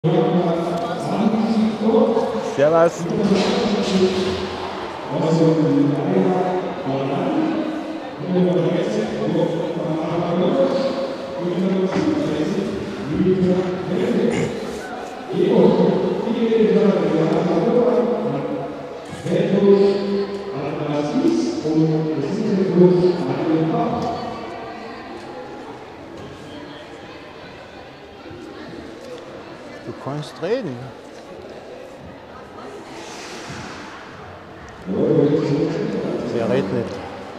Servus. Du kannst reden. Wer redet nicht?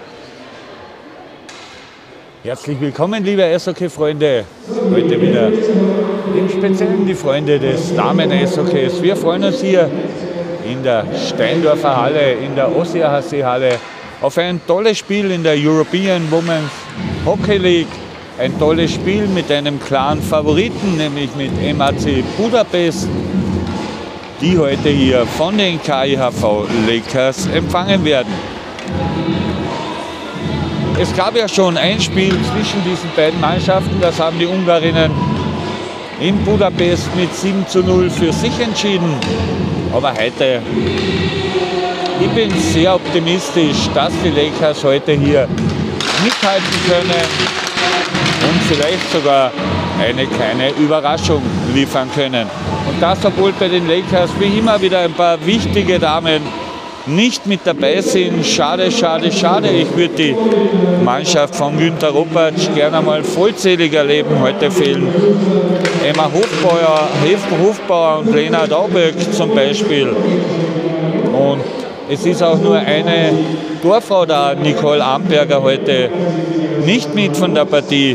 Herzlich willkommen, liebe Eishockey-Freunde. Heute wieder im Speziellen die Freunde des Damen-Eishockeys. Wir freuen uns hier in der Steindorfer Halle, in der OCHC-Halle, auf ein tolles Spiel in der European Women's Hockey League. Ein tolles Spiel mit einem klaren Favoriten, nämlich mit MAC Budapest, die heute hier von den KIHV Lakers empfangen werden. Es gab ja schon ein Spiel zwischen diesen beiden Mannschaften, das haben die Ungarinnen in Budapest mit 7:0 für sich entschieden. Aber heute, ich bin sehr optimistisch, dass die Lakers heute hier mithalten können und vielleicht sogar eine kleine Überraschung liefern können. Und das, obwohl bei den Lakers wie immer wieder ein paar wichtige Damen nicht mit dabei sind. Schade, schade, schade. Ich würde die Mannschaft von Günther Ropatsch gerne mal vollzählig erleben. Heute fehlen Emma Hofbauer und Lena Dauböck zum Beispiel. Und es ist auch nur eine Torfrau da, Nicole Amberger, heute nicht mit von der Partie.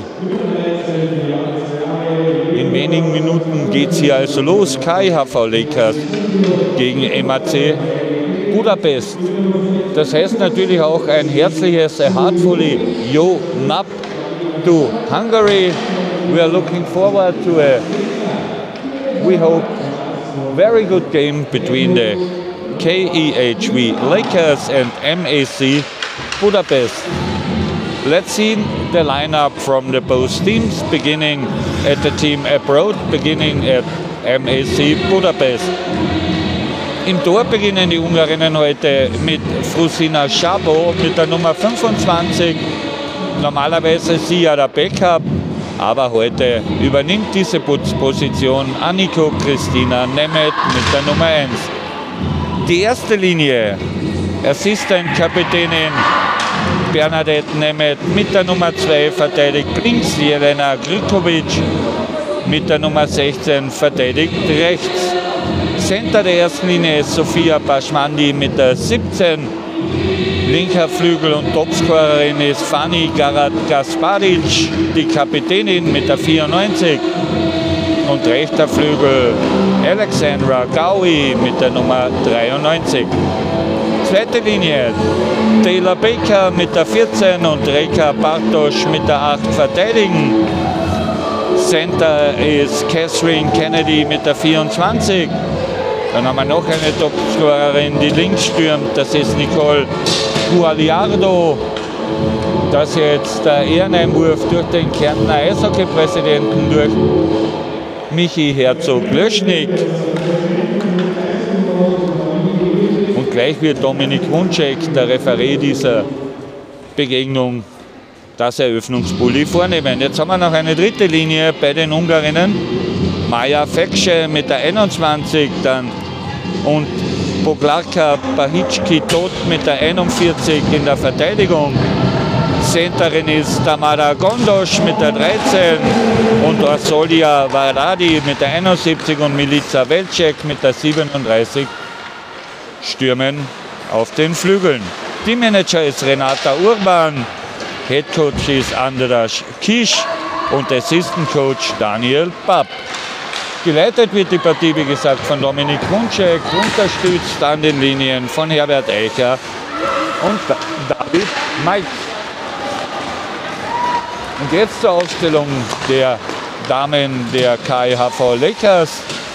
In wenigen Minuten geht es hier also los. KIHV Lakers gegen MAC Budapest. Das heißt natürlich auch ein herzliches Heartfully Yo Nap to Hungary. We are looking forward to a, we hope, very good game between the KIHV Lakers and MAC Budapest. Let's see the lineup from the both teams, beginning at the team abroad, beginning at MAC Budapest. Im Tor beginnen die Ungarinnen heute mit Frusina Szabo mit der Nummer 25. Normalerweise ist sie ja der Backup, aber heute übernimmt diese Position Anniko Kristina Nemeth mit der Nummer 1. Die erste Linie, Assistent-Kapitänin Bernadette Nemeth mit der Nummer 2 verteidigt links, Jelena Grikovic mit der Nummer 16 verteidigt rechts. Center der ersten Linie ist Sofia Paschmandi mit der 17. Linker Flügel und Topscorerin ist Fanny Garat-Gasparic, die Kapitänin mit der 94. Und rechter Flügel Alexandra Gaui mit der Nummer 93. Zweite Linie Taylor Baker mit der 14 und Reka Bartosch mit der 8 verteidigen. Center ist Catherine Kennedy mit der 24. Dann haben wir noch eine Topscorerin, die links stürmt. Das ist Nicole Gualiardo. Das ist jetzt der Ehreneinwurf durch den Kärntner Eishockey-Präsidenten, durch Michi Herzog-Löschnig. Und gleich wird Dominik Wunschek, der Referee dieser Begegnung, das Eröffnungspulli vornehmen. Jetzt haben wir noch eine dritte Linie bei den Ungarinnen. Maja Feksche mit der 21 dann und Boglarka Bahicki-Tot mit der 41 in der Verteidigung. Centerin ist Tamara Gondosch mit der 13 und Orsolia Varadi mit der 71 und Milica Velcek mit der 37 stürmen auf den Flügeln. Teammanager ist Renata Urban, Headcoach ist Andras Kisch und Assistant Coach Daniel Papp. Geleitet wird die Partie, wie gesagt, von Dominik Wunschek, unterstützt an den Linien von Herbert Eicher und David Meitz. Und jetzt zur Aufstellung der Damen der KIHV Lakers.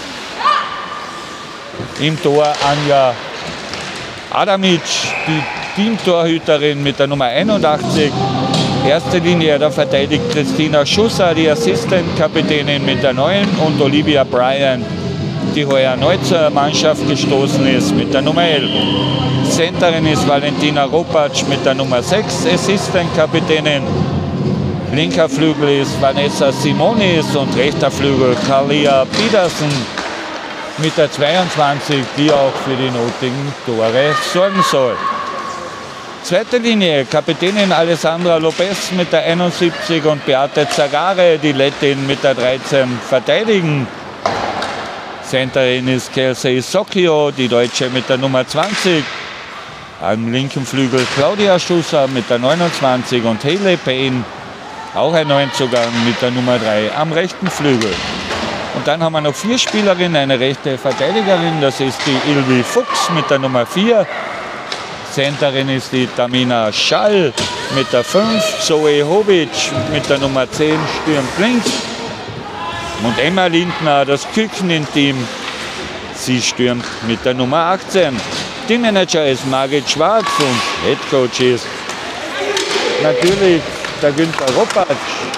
Im Tor Anja Adamic, die Teamtorhüterin mit der Nummer 81. Erste Linie, da verteidigt Christina Schusser, die Assistent-Kapitänin mit der 9 und Olivia Bryant die heuer neu zur Mannschaft gestoßen ist mit der Nummer 11. Centerin ist Valentina Ropatsch mit der Nummer 6, Assistenkapitänin. Linker Flügel ist Vanessa Simonis und rechter Flügel Kalia Pedersen mit der 22, die auch für die notigen Tore sorgen soll. Zweite Linie, Kapitänin Alessandra Lopez mit der 71 und Beate Zagare, die Lettin, mit der 13 verteidigen. Centerin ist Kelsey Socchio, die Deutsche, mit der Nummer 20. Am linken Flügel Claudia Schusser mit der 29 und Hayley Payne, auch ein Neuzugang, mit der Nummer 3 am rechten Flügel. Und dann haben wir noch 4 Spielerinnen, eine rechte Verteidigerin, das ist die Ilvi Fuchs mit der Nummer 4. Centerin ist die Tamina Schall mit der 5, Zoe Hobic mit der Nummer 10 stürmt links. Und Emma Lindner, das Küken-Team, sie stürmt mit der Nummer 18. Teammanager ist Margit Schwarz und Headcoach ist natürlich der Günther Ropatsch.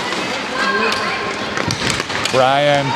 Brian.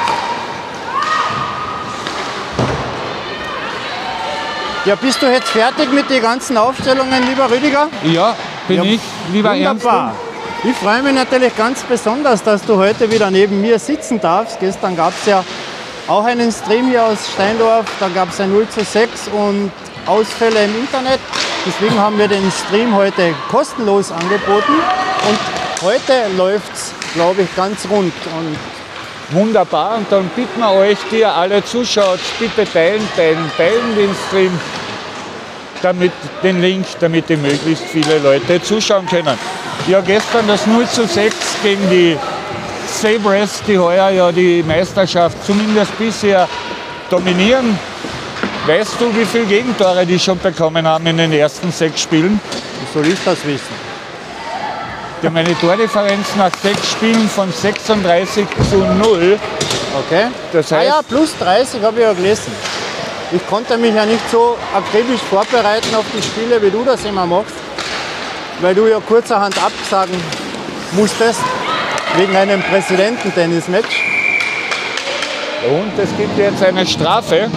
Ja, bist du jetzt fertig mit den ganzen Aufstellungen, lieber Rüdiger? Ja, bin ich, lieber Ernst. Wunderbar. Ich freue mich natürlich ganz besonders, dass du heute wieder neben mir sitzen darfst. Gestern gab es ja auch einen Stream hier aus Steindorf, da gab es ein 0:6 und Ausfälle im Internet. Deswegen haben wir den Stream heute kostenlos angeboten und heute läuft es, glaube ich, ganz rund. Und wunderbar, und dann bitten wir euch, die ihr alle zuschaut, bitte teilen den Stream, den Link, damit die möglichst viele Leute zuschauen können. Ja, gestern das 0:6 gegen die Sabres, die heuer ja die Meisterschaft zumindest bisher dominieren. Weißt du, wie viele Gegentore die schon bekommen haben in den ersten 6 Spielen? wie soll ich das wissen? Die haben eine Tordifferenz nach 6 Spielen von 36:0. Okay. Das heißt, ja, plus 30 habe ich ja gelesen. Ich konnte mich ja nicht so akribisch vorbereiten auf die Spiele, wie du das immer machst, weil du ja kurzerhand absagen musstest wegen einem Präsidenten-Tennis-Match. und es gibt jetzt eine Strafe.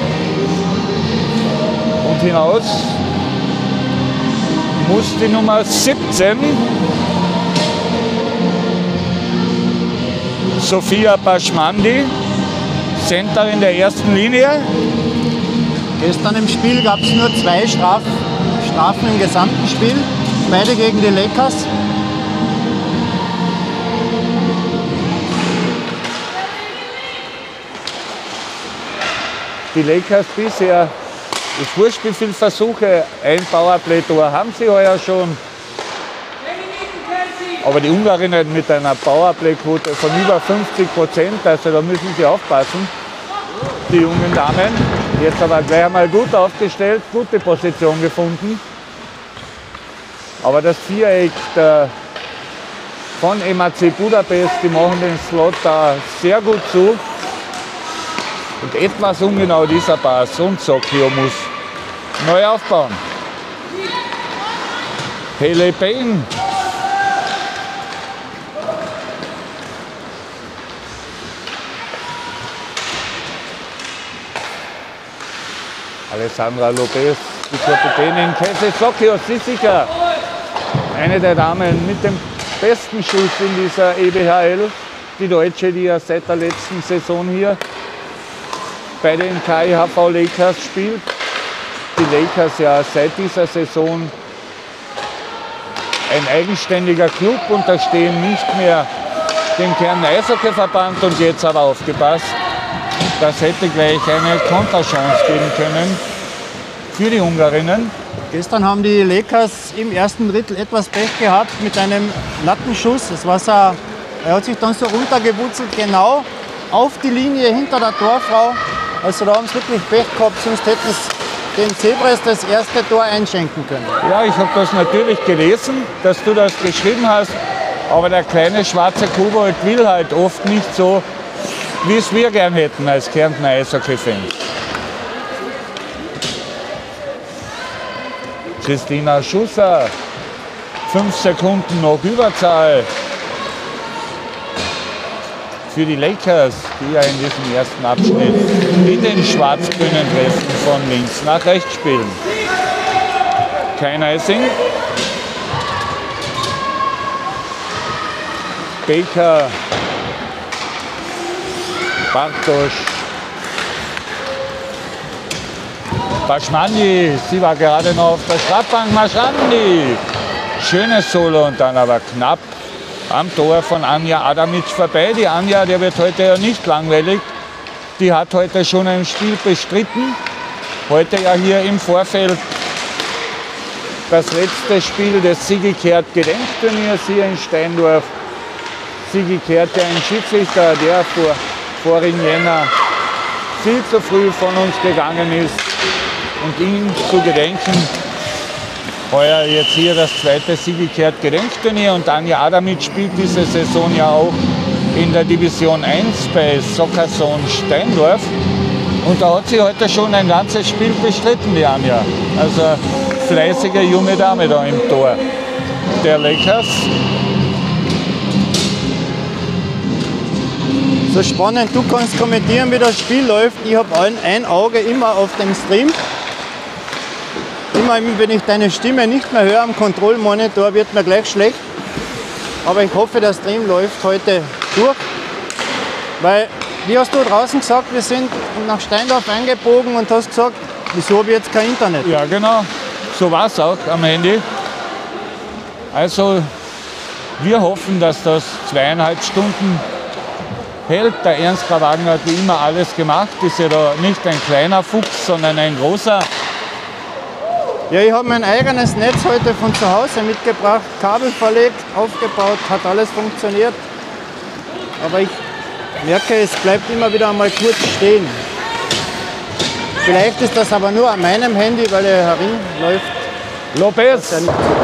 Und hinaus muss die Nummer 17, Sophia Baschmandi, Center in der ersten Linie. Gestern im Spiel gab es nur 2 Strafen im gesamten Spiel, beide gegen die Lakers. Die Lakers bisher, ist wurscht wie viele Versuche, ein Powerplay-Tor haben sie heuer schon. Aber die Ungarinnen mit einer Powerplay-Quote von über 50%, also da müssen sie aufpassen, die jungen Damen. Jetzt aber gleich einmal gut aufgestellt, gute Position gefunden. Aber das Viereck von MAC Budapest, die machen den Slot da sehr gut zu. Und etwas ungenau dieser Pass und Socchio muss neu aufbauen. Hayley Payne. Alessandra Lopez, die Kapitänin. Kelsey Socchio, sie sicher eine der Damen mit dem besten Schuss in dieser EBHL. Die Deutsche, die ja seit der letzten Saison hier bei den KIHV Lakers spielt. Die Lakers ja seit dieser Saison ein eigenständiger Club, unterstehen nicht mehr dem Kärnten-Eishockey-Verband, und jetzt aber aufgepasst. Das hätte gleich eine Konterchance geben können für die Ungarinnen. Gestern haben die Lakers im ersten Drittel etwas Pech gehabt mit einem Lattenschuss. Er hat sich dann so runtergewurzelt, genau auf die Linie hinter der Torfrau. Also da haben sie wirklich Pech gehabt, sonst hätten sie den Sabres das erste Tor einschenken können. Ja, ich habe das natürlich gelesen, dass du das geschrieben hast, aber der kleine schwarze Kobold will halt oft nicht so, wie es wir gern hätten als Kärntner Eishockey-Fans. Christina Schusser, 5 Sekunden noch Überzahl. für die Lakers, die ja in diesem ersten Abschnitt in den schwarz-grünen Dressen von links nach rechts spielen. Kein Icing. Baker, Bartosz, Bashmani, sie war gerade noch auf der Strafbank, Maschandi. Schönes Solo und dann aber knapp am Tor von Anja Adamic vorbei. Die Anja, der wird heute ja nicht langweilig. Die hat heute schon ein Spiel bestritten. Heute ja hier im Vorfeld das letzte Spiel des Sigi Kehrt Gedenkturniers hier in Steindorf. Sigi Kehrt, ja ein Schiedsrichter, der vorigen Jänner viel zu früh von uns gegangen ist. Und ihm zu gedenken, heuer jetzt hier das zweite Sigi Kehrt Gedenkturnier und Anja Adamic spielt diese Saison ja auch in der Division 1 bei Soccerzone Steindorf. Und da hat sie heute schon ein ganzes Spiel bestritten, die Anja. Also fleißige junge Dame da im Tor der Lakers. So spannend, du kannst kommentieren, wie das Spiel läuft. Ich habe ein Auge immer auf dem Stream. Immer wenn ich deine Stimme nicht mehr höre am Kontrollmonitor, wird mir gleich schlecht. Aber ich hoffe, der Stream läuft heute durch. Weil, wie hast du draußen gesagt, wir sind nach Steindorf eingebogen und hast gesagt, wieso habe ich jetzt kein Internet? Ja, genau. So war es auch am Handy. Also, wir hoffen, dass das 2,5 Stunden hält. Der Ernst Wagner hat wie immer alles gemacht. Ist ja da nicht ein kleiner Fuchs, sondern ein großer. Ja, ich habe mein eigenes Netz heute von zu Hause mitgebracht, Kabel verlegt, aufgebaut, hat alles funktioniert. Aber ich merke, es bleibt immer wieder einmal kurz stehen. Vielleicht ist das aber nur an meinem Handy, weil er herumläuft. Lopez.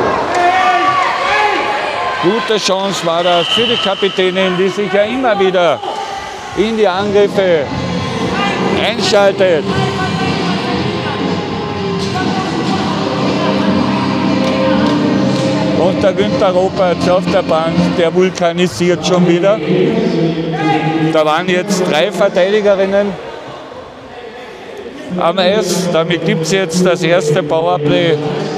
Gute Chance war das für die Kapitänin, die sich ja immer wieder in die Angriffe einschaltet. Und der Günther Ropertz auf der Bank, der vulkanisiert schon wieder. Da waren jetzt 3 Verteidigerinnen am Eis. Damit gibt es jetzt das erste Powerplay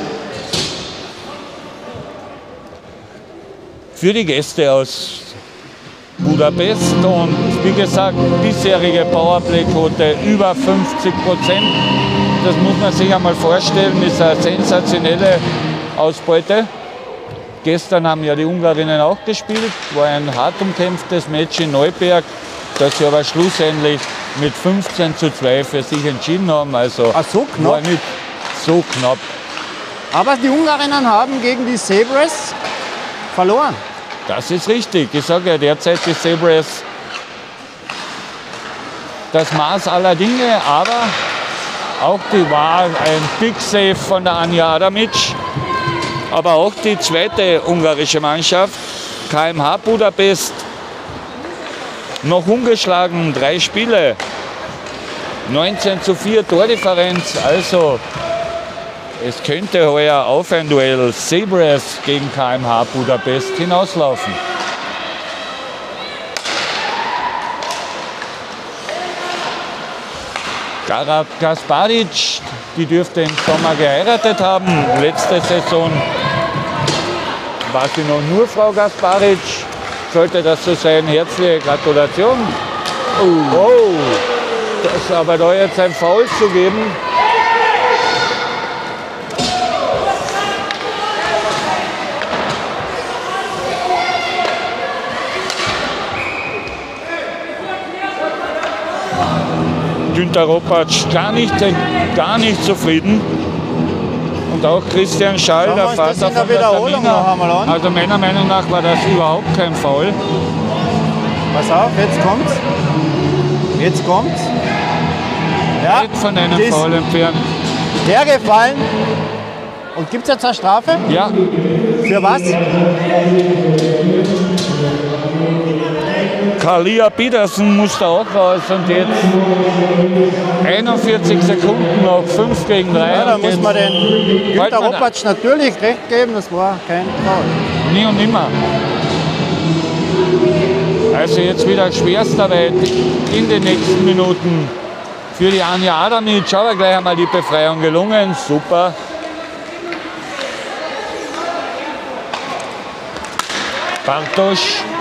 für die Gäste aus Budapest. Und wie gesagt, bisherige Powerplay-Quote über 50%. Das muss man sich einmal vorstellen, ist eine sensationelle Ausbeute. Gestern haben ja die Ungarinnen auch gespielt, war ein hart umkämpftes Match in Neuberg, das sie aber schlussendlich mit 15:2 für sich entschieden haben. Also so knapp? war nicht so knapp. Aber die Ungarinnen haben gegen die Sabres verloren. Das ist richtig. Ich sage ja, derzeit die Sabres das Maß aller Dinge, aber auch die war ein Big Save von der Anja Adamic. Aber auch die zweite ungarische Mannschaft, KMH Budapest, noch ungeschlagen, 3 Spiele, 19:4 Tordifferenz. Also es könnte heuer auf ein Duell Sabres gegen KMH Budapest hinauslaufen. Gara Gasparic, die dürfte im Sommer geheiratet haben. Letzte Saison war sie noch nur Frau Gasparic. Sollte das so sein, herzliche Gratulation. Oh, das aber da jetzt ein Foul zu geben. Günther Ropertz gar nicht zufrieden. Und auch Christian Schall, der Vater von der Tamina. Also meiner Meinung nach war das überhaupt kein Foul. Pass auf, jetzt kommt's. Jetzt kommt's. Ja, weit von einem Foul entfernt. Hergefallen. Und gibt's jetzt eine Strafe? Ja. Für was? Kalia Petersen muss da auch raus und jetzt 41 Sekunden noch 5 gegen 3. Ja, da muss man den Günther Ropertz natürlich recht geben, das war kein Foul. Nie und nimmer. Also jetzt wieder Schwerstarbeit in den nächsten Minuten für die Anja Adamic, aber gleich einmal die Befreiung gelungen, super. Bartosz.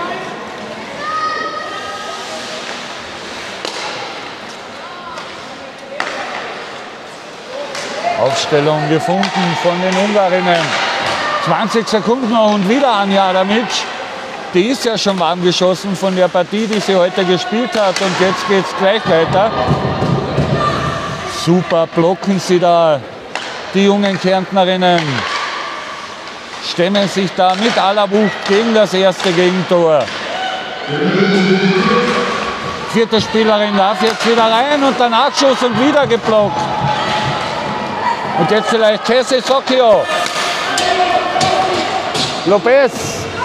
Aufstellung gefunden von den Ungarinnen. 20 Sekunden noch und wieder Anja Adamic. Die ist ja schon warm geschossen von der Partie, die sie heute gespielt hat. Und jetzt geht es gleich weiter. Super blocken sie da, die jungen Kärntnerinnen. Stemmen sich da mit aller Wucht gegen das erste Gegentor. Vierte Spielerin darf jetzt wieder rein und der Nachschuss und wieder geblockt. Und jetzt vielleicht Cassie Socchio. Lopez.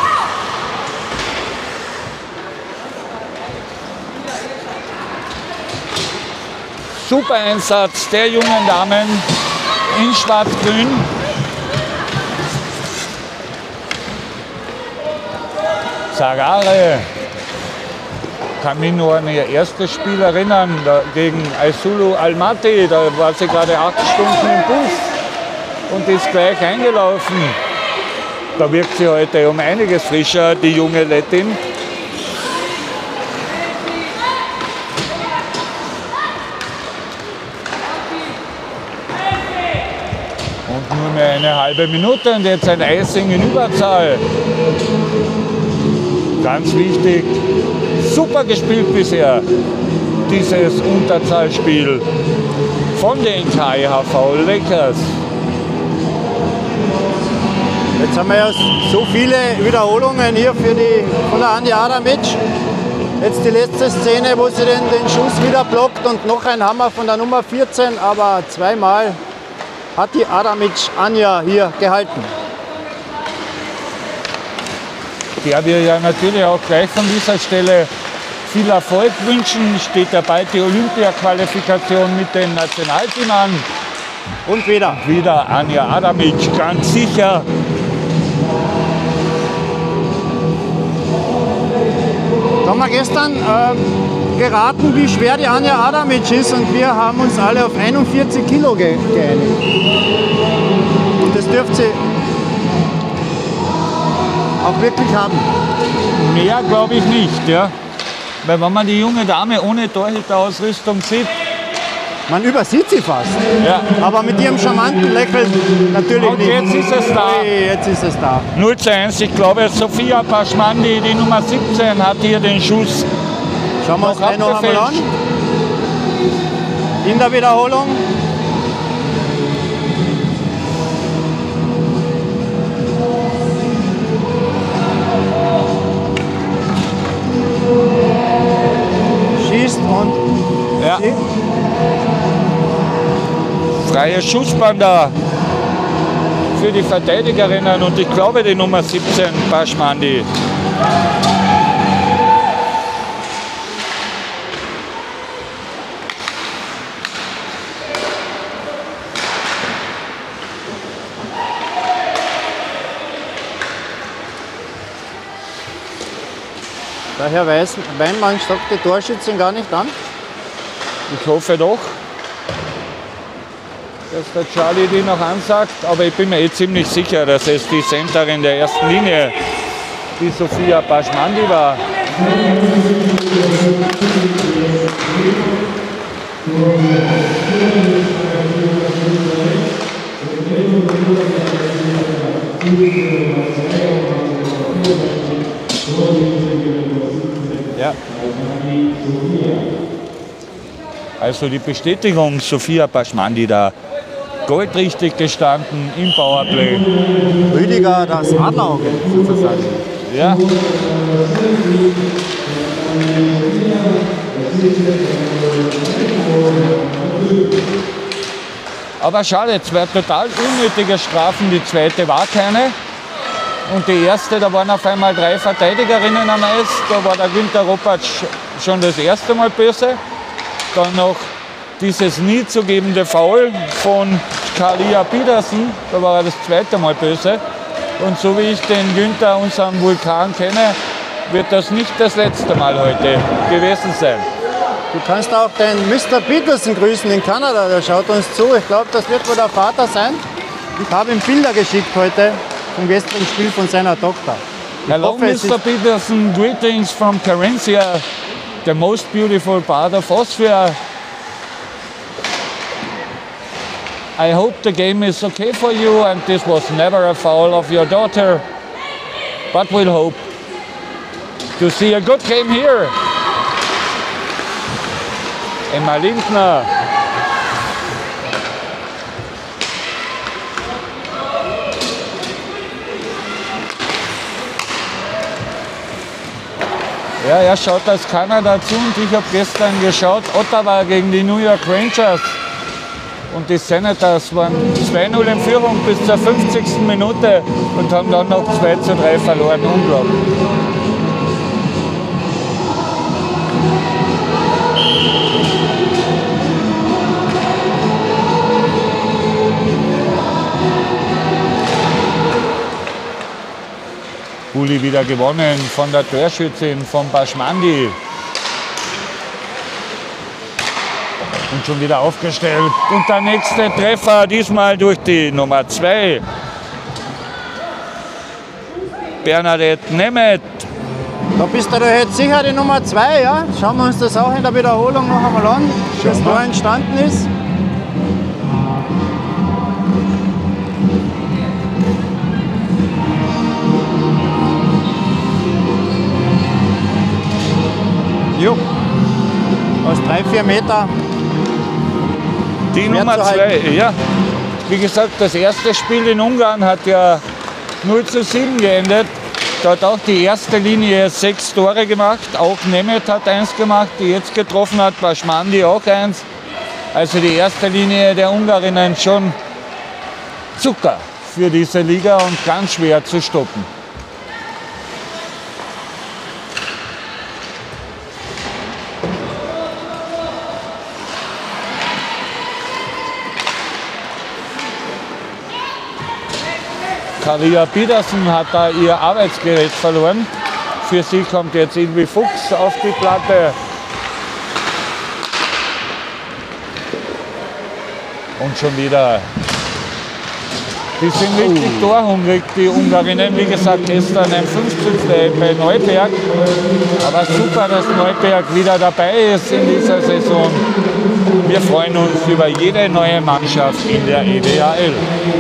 Super Einsatz der jungen Damen in Schwarz-Grün. Zagare. Kann mich nur an ihr erstes Spiel erinnern, gegen Aysulu Almaty. Da war sie gerade 8 Stunden im Bus und ist gleich eingelaufen. Da wirkt sie heute um einiges frischer, die junge Lettin. Und nur mehr eine halbe Minute und jetzt ein Icing in Überzahl. Ganz wichtig, super gespielt bisher, dieses Unterzahlspiel von den KIHV Lakers. Jetzt haben wir ja so viele Wiederholungen hier von der Anja Adamic. Jetzt die letzte Szene, wo sie den Schuss wieder blockt und noch ein Hammer von der Nummer 14, aber zweimal hat die Adamic Anja hier gehalten. Der wir ja natürlich auch gleich von dieser Stelle viel Erfolg wünschen. Steht ja bald die Olympia-Qualifikation mit dem Nationalteam an. Und wieder. Wieder Anja Adamic, ganz sicher. Da haben wir gestern geraten, wie schwer die Anja Adamic ist und wir haben uns alle auf 41 Kilo geeinigt. Und das dürft sie auch wirklich haben. Mehr glaube ich nicht, ja. Weil wenn man die junge Dame ohne Torhüterausrüstung sieht, man übersieht sie fast. Ja. Aber mit ihrem charmanten Lächeln natürlich und nicht. jetzt ist es da. Hey, jetzt ist es da. 0:1, ich glaube, Sophia Paschmandi, die Nummer 17, hat hier den Schuss Schauen wir uns gleich noch einmal an. In der Wiederholung. Schießt und ja. Freie Schussbahn da für die Verteidigerinnen und ich glaube die Nummer 17, Paschmandi. Der Herr Weinmann stockt die Torschützin gar nicht an. Ich hoffe doch, dass der Charlie die noch ansagt, aber ich bin mir ziemlich sicher, dass es die Centerin der ersten Linie, die Sophia Paschmandi war. Ja. Also die Bestätigung, Sophia Paschmandi da goldrichtig gestanden im Powerplay. Rüdiger, das Adlerauge sozusagen. Ja. Aber schade, 2 total unnötige Strafen, die zweite war keine. Und die erste, da waren auf einmal 3 Verteidigerinnen am Eis. Da war der Günther Ropatsch schon das erste Mal böse. Dann noch dieses nie zu gebende Foul von Kalia Pedersen, da war er das zweite Mal böse. Und so wie ich den Günther, unseren Vulkan, kenne, wird das nicht das letzte Mal heute gewesen sein. Du kannst auch den Mr. Peterson grüßen in Kanada, der schaut uns zu. Ich glaube, das wird wohl der Vater sein. Ich habe ihm Bilder geschickt heute vom gestrigen Spiel von seiner Tochter. Hello, Mr. Peterson. Greetings from Carinthia, the most beautiful part of Austria. I hope the game is okay for you and this was never a foul of your daughter. But we'll hope to see a good game here. Emma Lindner. Ja, er schaut aus Kanada zu und ich habe gestern geschaut, Ottawa gegen die New York Rangers. Und die Senators waren 2-0 in Führung bis zur 50. Minute und haben dann noch 2-3 verloren. Unglaublich. Uli wieder gewonnen von der Torschützin von Baschmandi. Und schon wieder aufgestellt. Und der nächste Treffer, diesmal durch die Nummer 2. Bernadette Nemeth. Da bist du jetzt sicher die Nummer 2, ja? Schauen wir uns das auch in der Wiederholung noch einmal an, wie das da entstanden ist. Jo, aus 3-4 Meter. Die Nummer 2, ja. Wie gesagt, das erste Spiel in Ungarn hat ja 0:7 geendet. Da hat auch die erste Linie 6 Tore gemacht. Auch Nemeth hat 1 gemacht, die jetzt getroffen hat. Baschmandi auch 1. Also die erste Linie der Ungarinnen schon Zucker für diese Liga und ganz schwer zu stoppen. Kalia Peterson hat da ihr Arbeitsgerät verloren. Für sie kommt jetzt Ilvi Fuchs auf die Platte. Und schon wieder. Die sind richtig torhungrig, die Ungarinnen. Wie gesagt, gestern ein 15. bei Neuberg. Aber super, dass Neuberg wieder dabei ist in dieser Saison. Wir freuen uns über jede neue Mannschaft in der EWAL.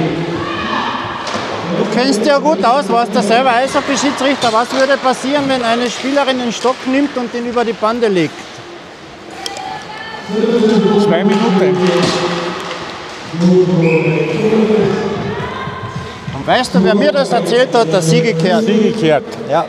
Du kennst ja gut aus, warst ja selber Eishockey-Schiedsrichter. Was würde passieren, wenn eine Spielerin den Stock nimmt und ihn über die Bande legt? 2 Minuten. Und weißt du, wer mir das erzählt hat? Der Siegekehrt. Siegekehrt. Ja.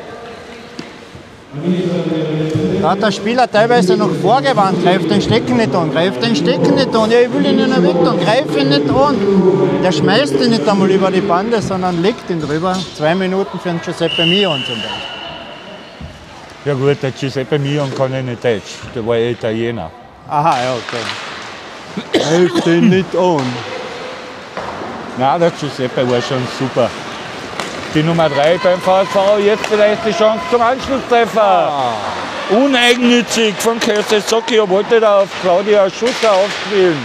Da hat der Spieler teilweise noch vorgewarnt, greift den Stecken nicht an, greift den Stecken nicht an. Ja, ich will ihn nicht weg tun, greif ihn nicht an. Der schmeißt ihn nicht einmal über die Bande, sondern legt ihn drüber. 2 Minuten für den Giuseppe Mion zum Beispiel. Ja gut, der Giuseppe Mion kann ja nicht Deutsch, der war ja Italiener. Aha, ja, okay. Greif den nicht an. Nein, der Giuseppe war schon super. Die Nummer 3 beim VSV, jetzt vielleicht die Chance zum Anschlusstreffer. Uneigennützig von Kelsey Socchio, wollte da auf Claudia Schusser aufspielen.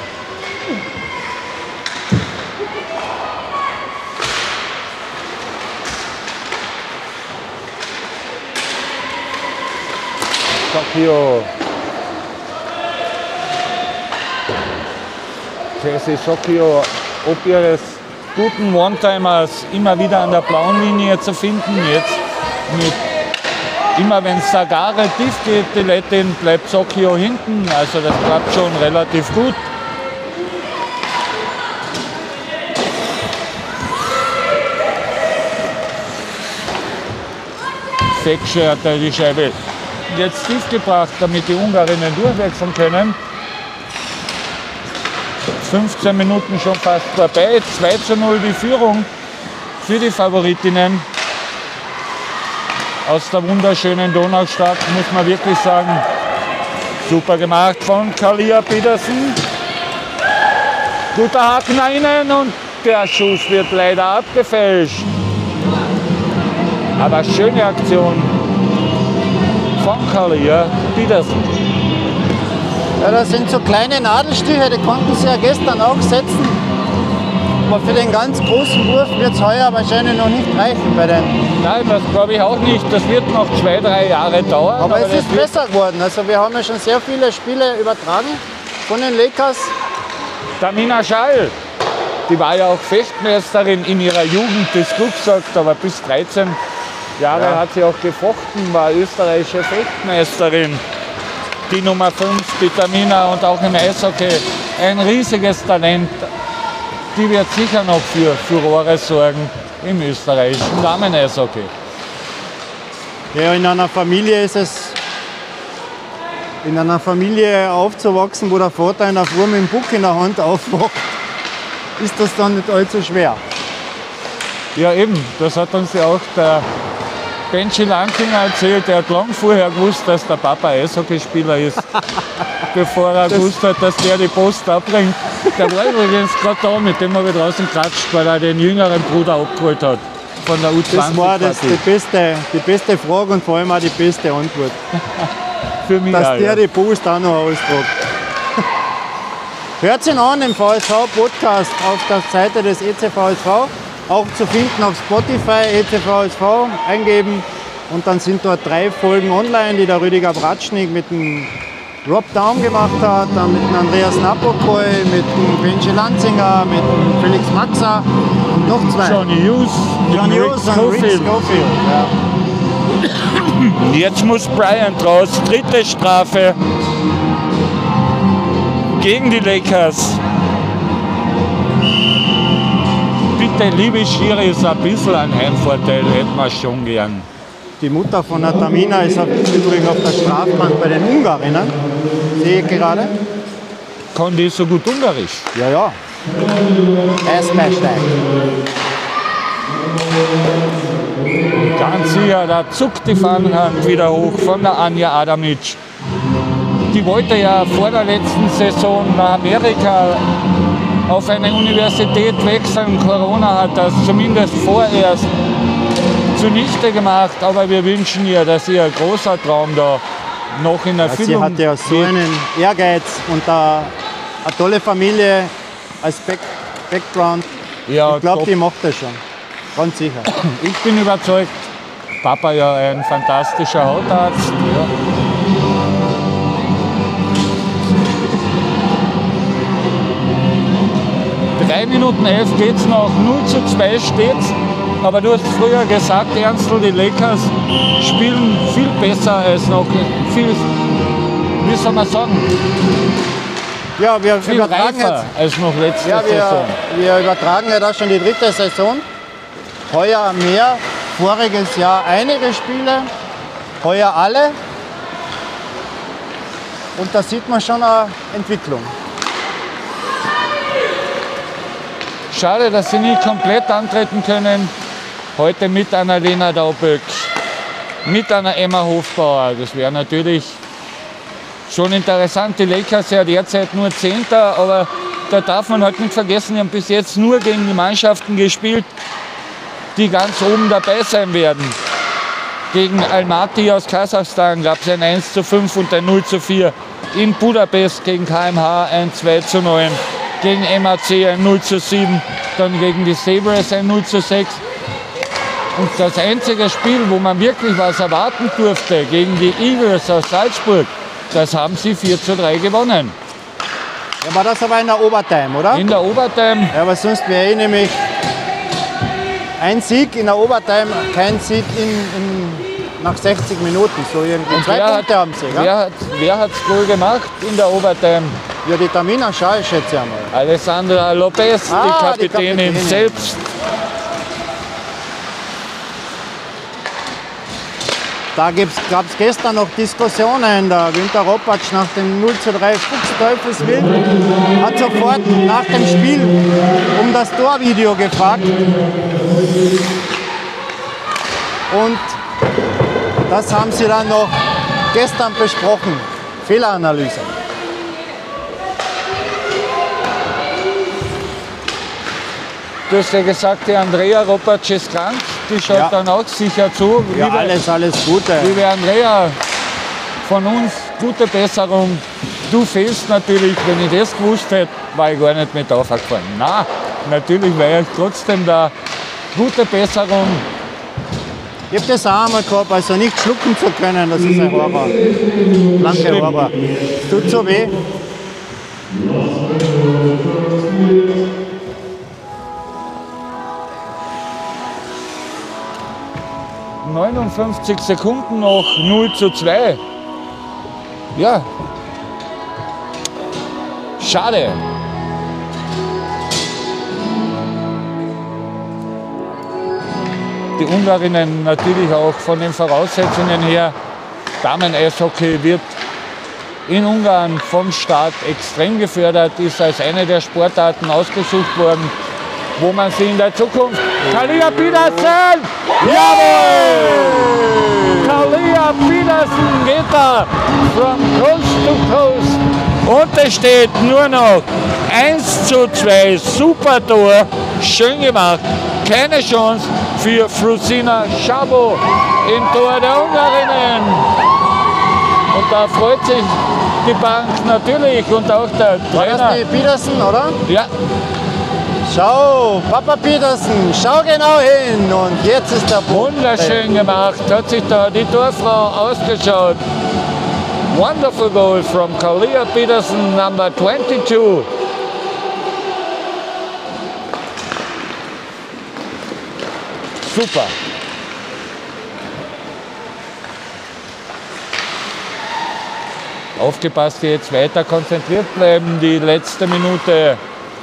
Socchio. Kelsey Socchio, ob ihres guten One-Timers immer wieder an der blauen Linie zu finden. Jetzt mit, immer wenn Sagare tief geht, die Lettin, bleibt Socchio hinten. Also das klappt schon relativ gut. Feksche hat er die Scheibe jetzt tief gebracht, damit die Ungarinnen durchwechseln können. 15 Minuten schon fast vorbei, 2:0 die Führung für die Favoritinnen aus der wunderschönen Donaustadt, muss man wirklich sagen. Super gemacht von Kalia Peterson. Guter Haken nach innen und der Schuss wird leider abgefälscht. Aber schöne Aktion Funkhalle, ja, Petersen. Ja, das sind so kleine Nadelstiche, die konnten sie ja gestern auch setzen. Aber für den ganz großen Wurf wird es heuer wahrscheinlich noch nicht reichen bei den. Nein, das glaube ich auch nicht. Das wird noch 2-3 Jahre dauern. Aber es ist besser geworden. Also wir haben ja schon sehr viele Spiele übertragen von den Lakers. Tamina Schall, die war ja auch Fechtmeisterin in ihrer Jugend, das gut gesagt, aber bis 13 Jahre hat sie auch gefochten, war österreichische Fechtmeisterin. Die Nummer 5, die Tamina, und auch im Eishockey ein riesiges Talent. Die wird sicher noch für Furore sorgen im österreichischen Damen-Eishockey. Ja, in einer Familie ist es, in einer Familie aufzuwachsen, wo der Vater in der Früh mit dem Buck in der Hand aufwacht, ist das dann nicht allzu schwer. Ja eben, das hat uns ja auch der Benji Lankinger erzählt. Er hat lang vorher gewusst, dass der Papa Eishockeyspieler ist, bevor er gewusst hat, dass der die Post abbringt. Der war übrigens gerade da, mit dem habe ich draußen gequatscht, weil er den jüngeren Bruder abgeholt hat von der U20. Das war die beste Frage und vor allem auch die beste Antwort. Für mich dass auch, der die Post auch noch austragt. Hört ihn an im VSV-Podcast auf der Seite des ECVSV, auch zu finden auf Spotify, ECVSV eingeben, und dann sind dort 3 Folgen online, die der Rüdiger Bratschnik mit dem Rob Daum gemacht hat, dann mit dem Andreas Napokoi, mit dem Benji Lanzinger, mit dem Felix Maxer und noch 2. Johnny Hughes John Hughes und Rick Schofield. Ja. Jetzt muss Bryant raus, 3. Strafe gegen die Lakers. Bitte, liebe Schiris, ein bisschen einen Heimvorteil hätten wir schon gern. Die Mutter von der Tamina ist übrigens auf der Strafbank bei den Ungarinnen, sehe ich gerade. Kann die so gut Ungarisch? Ja, ja. Ganz sicher, da zuckt die Fahnenhand wieder hoch von der Anja Adamic. Die wollte ja vor der letzten Saison nach Amerika auf eine Universität wechseln. Corona hat das zumindest vorerst zunichte gemacht, aber wir wünschen ihr, dass ihr großer Traum da noch in Erfüllung Sie hat ja so einen Ehrgeiz und eine tolle Familie als Background. Ja, ich glaube, top. die macht das schon. Ganz sicher. Ich bin überzeugt, Papa ja ein fantastischer Hautarzt. Ja. Drei Minuten 11 geht's noch, 0:2 steht's. Aber du hast früher gesagt, Ernstl, die Lakers spielen viel besser als noch viel, wie soll man sagen, Ja, wir viel übertragen reifer als noch letzte Saison. wir übertragen ja da schon die 3. Saison. Heuer mehr, voriges Jahr einige Spiele, heuer alle. Und da sieht man schon eine Entwicklung. Schade, dass sie nie komplett antreten können. Heute mit einer Lena Dauböck, mit einer Emma Hofbauer. Das wäre natürlich schon interessant. Die Lakers ja derzeit nur 10. Aber da darf man halt nicht vergessen, die haben bis jetzt nur gegen die Mannschaften gespielt, die ganz oben dabei sein werden. Gegen Almaty aus Kasachstan gab es ein 1:5 und ein 0:4. In Budapest gegen KMH ein 2:9. Gegen MAC ein 0:7. Dann gegen die Sabres ein 0:6. Und das einzige Spiel, wo man wirklich was erwarten durfte, gegen die Eagles aus Salzburg, das haben sie 4:3 gewonnen. Ja, war das aber in der Overtime, oder? In der Overtime, Ja, aber sonst wäre nämlich ein Sieg in der Overtime, kein Sieg nach 60 Minuten. So irgendwie. und 2 Punkte haben sie, gell? wer hat es wohl gemacht in der Overtime? Ja, die Tamina Schall, schätze ich einmal. Alessandra Lopez, Ah, die Kapitänin selbst. Da gab es gestern noch Diskussionen. Der Günther Ropatsch nach dem 0:3 Fuchsteufelswild hat sofort nach dem Spiel um das Torvideo gefragt. Und das haben sie dann noch gestern besprochen. Fehleranalyse. Du hast ja gesagt, die Andrea Ropatsch ist krank, die schaut Ja. dann auch sicher zu. Ja, alles Gute. Liebe Andrea, von uns gute Besserung. Du fehlst natürlich, wenn ich das gewusst hätte, war ich gar nicht mit aufgefahren. Nein, natürlich wäre ich trotzdem da. Gute Besserung. Ich habe das auch einmal gehabt, also nicht schlucken zu können, das ist ein Horror. Blanke Horror. Es tut so weh. – 59 Sekunden noch, 0:2. Ja. Schade. Die Ungarinnen natürlich auch von den Voraussetzungen her. Damen-Eishockey wird in Ungarn vom Staat extrem gefördert, ist als eine der Sportarten ausgesucht worden, wo man sie in der Zukunft... Kalia Pedersen! Jawohl! Kalia Pedersen geht da from coast to coast. Und es steht nur noch 1:2. Super Tor, schön gemacht. Keine Chance für Fruzina Szabo im Tor der Ungarinnen. Und da freut sich die Bank natürlich und auch der Trainer. War das die Pedersen, oder? Ja. Schau, Papa Pedersen, schau genau hin und jetzt ist der Punkt. Wunderschön gemacht, hat sich da die Torfrau ausgeschaut. Wonderful goal from Kalia Pedersen, number 22. Super. Aufgepasst, jetzt weiter konzentriert bleiben, die letzte Minute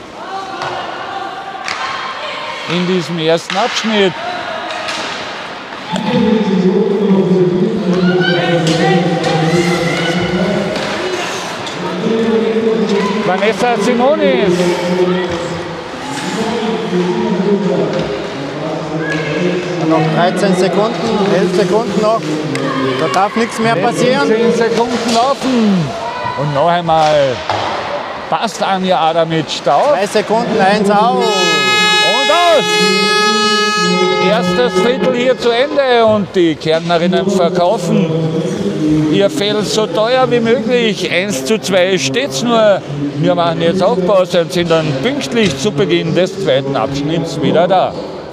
in diesem ersten Abschnitt. Vanessa Simonis. Noch 13 Sekunden, 11 Sekunden noch. Da darf nichts mehr passieren. 10 Sekunden laufen. Und noch einmal passt Anja Adamic da auf. 3 Sekunden, 1 auf. Und aus. Erstes Viertel hier zu Ende und die Kärntnerinnen verkaufen ihr Feld so teuer wie möglich. 1:2 steht's nur. Wir machen jetzt auch Pause und sind dann pünktlich zu Beginn des zweiten Abschnitts wieder da.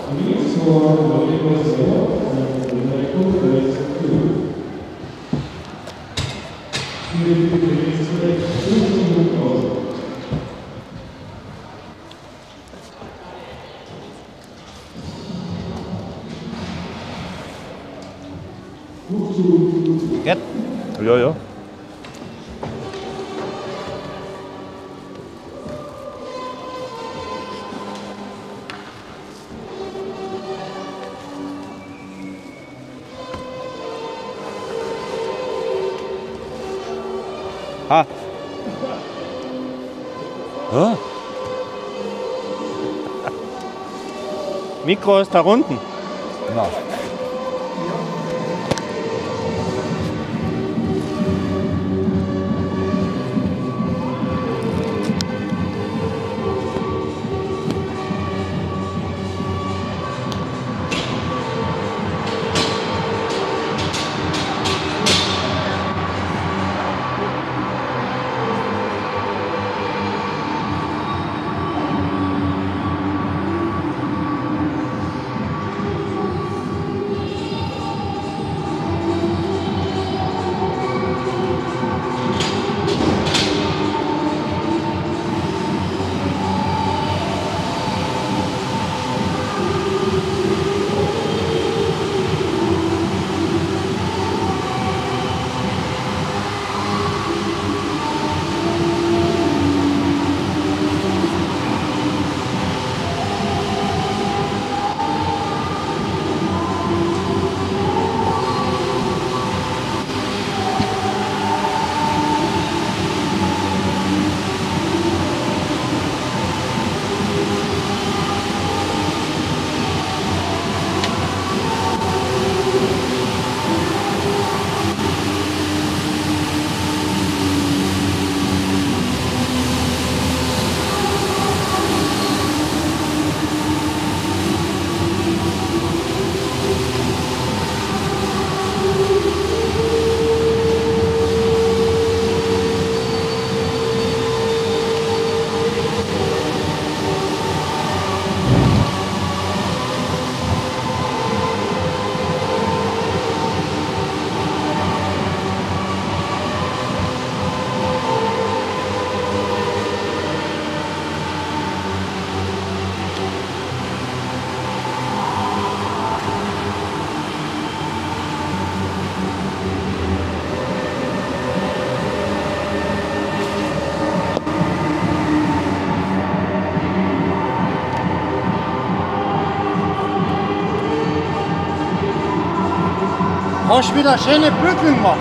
Geht. Ja, ja. Ah. Ja. Mikro ist da unten. Na. Hast du wieder schöne Bügeln gemacht?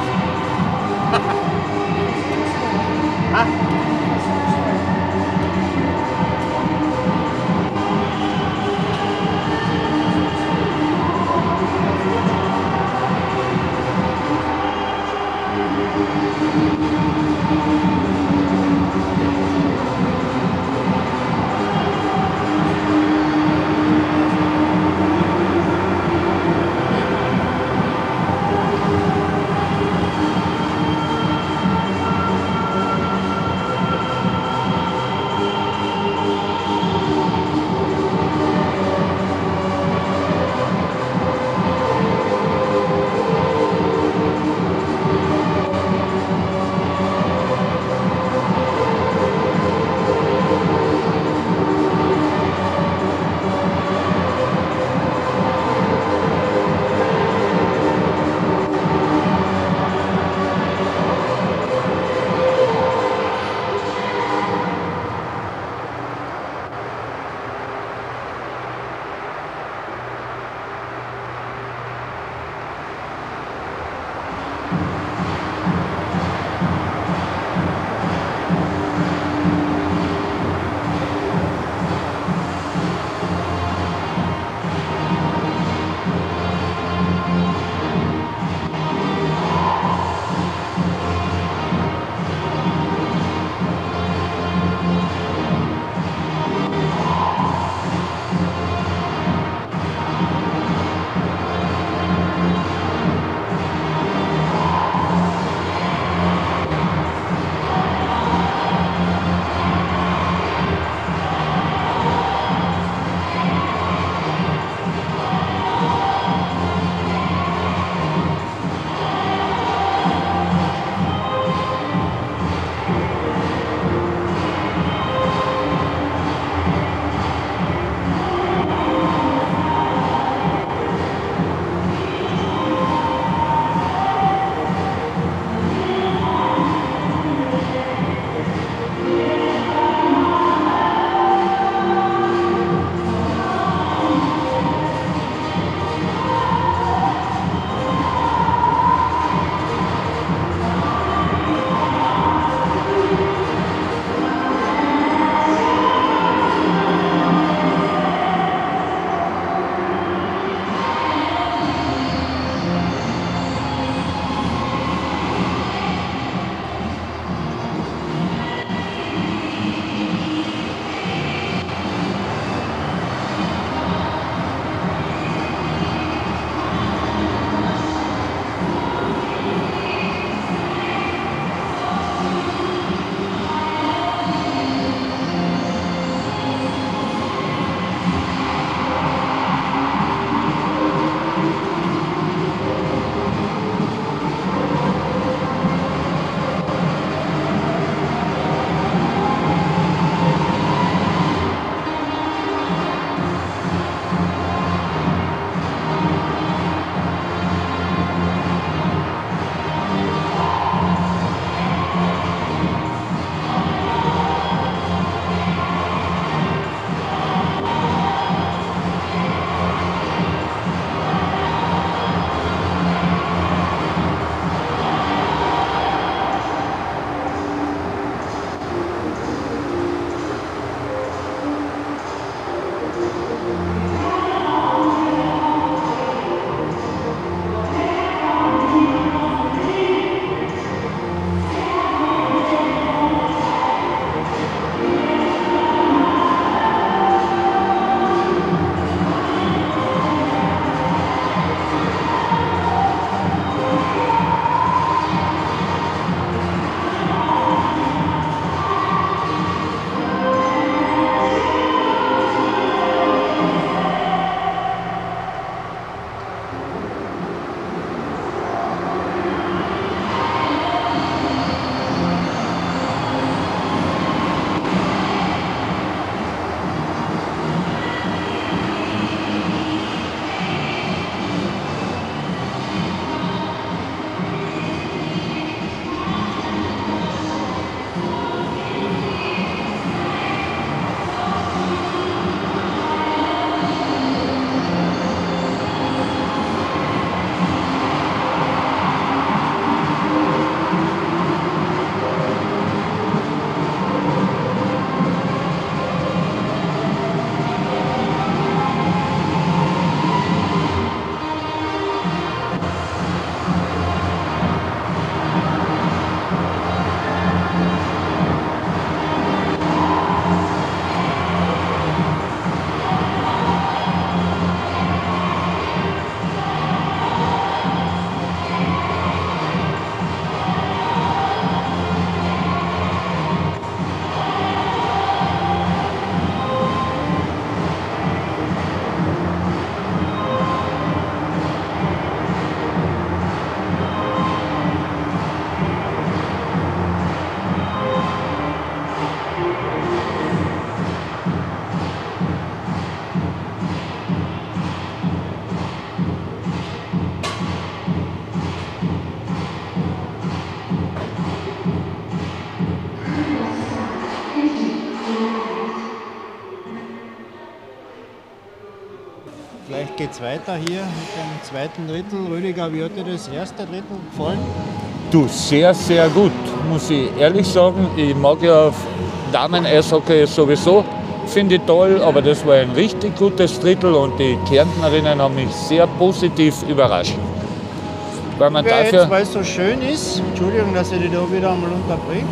Vielleicht geht es weiter hier mit dem zweiten Drittel. Rüdiger, wie hat dir das erste Drittel gefallen? Du, sehr, sehr gut, muss ich ehrlich sagen. Ich mag ja Damen-Eishockey sowieso, finde ich toll, aber das war ein richtig gutes Drittel und die Kärntnerinnen haben mich sehr positiv überrascht. Weil man Ja, dafür jetzt, weil es so schön ist, Entschuldigung, dass ich dich da wieder einmal unterbreche,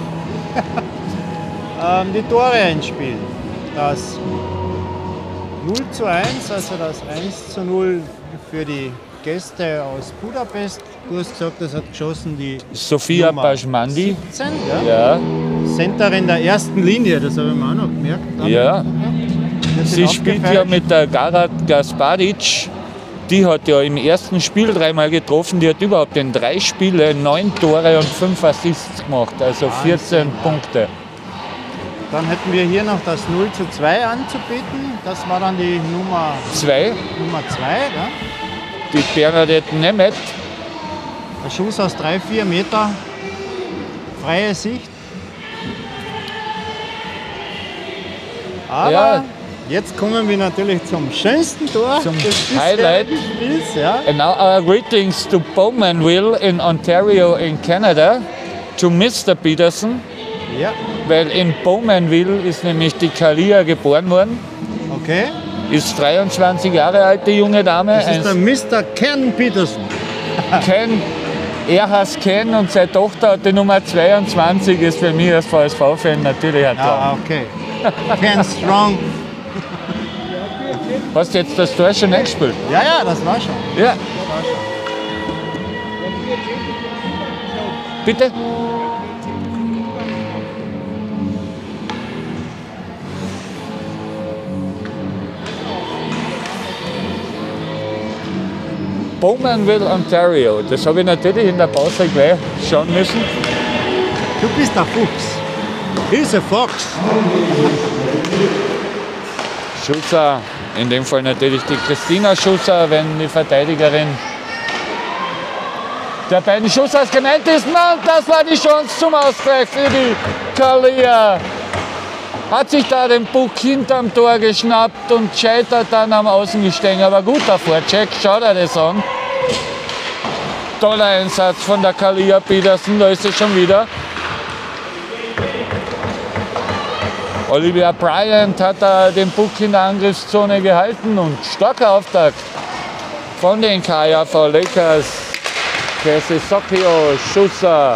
die Tore einspielen. Das 0:1, also das 1:0 für die Gäste aus Budapest. Du hast gesagt, das hat geschossen die Sofia Nummer Pajmandi. 17, ja? Ja, Centerin der ersten Linie, das habe ich mir auch noch gemerkt. ja. Wird Sie nicht spielt aufgefallen? ja mit der Garat Gasparic. Die hat ja im ersten Spiel 3-mal getroffen. Die hat überhaupt in 3 Spielen 9 Tore und 5 Assists gemacht, also 14 Punkte. Dann hätten wir hier noch das 0:2 anzubieten. Das war dann die Nummer 2, 2. Ja? die Bernadette Nemeth. Der Schuss aus 3-4 Meter. Freie Sicht. Aber Ja. jetzt kommen wir natürlich zum schönsten Tor Zum des Highlight. bisherigen Spiels. Ja? And now our greetings to Bowmanville in Ontario in Canada, to Mr. Peterson, Ja, weil in Bowmanville ist nämlich die Kalia geboren worden, okay. ist 23 Jahre alt, die junge Dame. Das ist der Mr. Ken Peterson. Ken, er heißt Ken und seine Tochter hat die Nummer 22, ist für mich als VSV-Fan natürlich ein Traum. Ja, okay. Ken Strong. Hast du jetzt das Tor schon eingespielt? Ja, das war schon. Ja. Bitte? Bowmanville, Ontario. Das habe ich natürlich in der Pause gleich schauen müssen. Du bist der Fuchs. He's a Fox. Schutzer, in dem Fall natürlich die Christina Schutzer, wenn die Verteidigerin der beiden Schussers gemeint ist. Na, das war die Chance zum Ausgleich für die Kalia. Hat sich da den Puck hinterm Tor geschnappt und scheitert dann am Außengestänge. Aber guter Vorcheck, schaut er das an. Toller Einsatz von der Kalia Peterson, da ist sie schon wieder. Olivia Bryant hat da den Puck in der Angriffszone gehalten und starker Auftakt von den KJV Lakers. Casey Socchio, Schusser.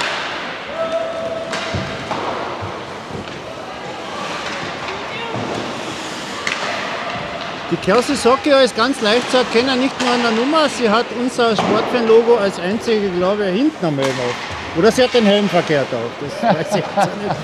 Die Kelsey Socchio ist ganz leicht zu erkennen, nicht nur an der Nummer, sie hat unser Sportfan-Logo als einzige, glaube ich, hinten am Helm auf. Oder sie hat den Helm verkehrt auf, das weiß ich jetzt nicht.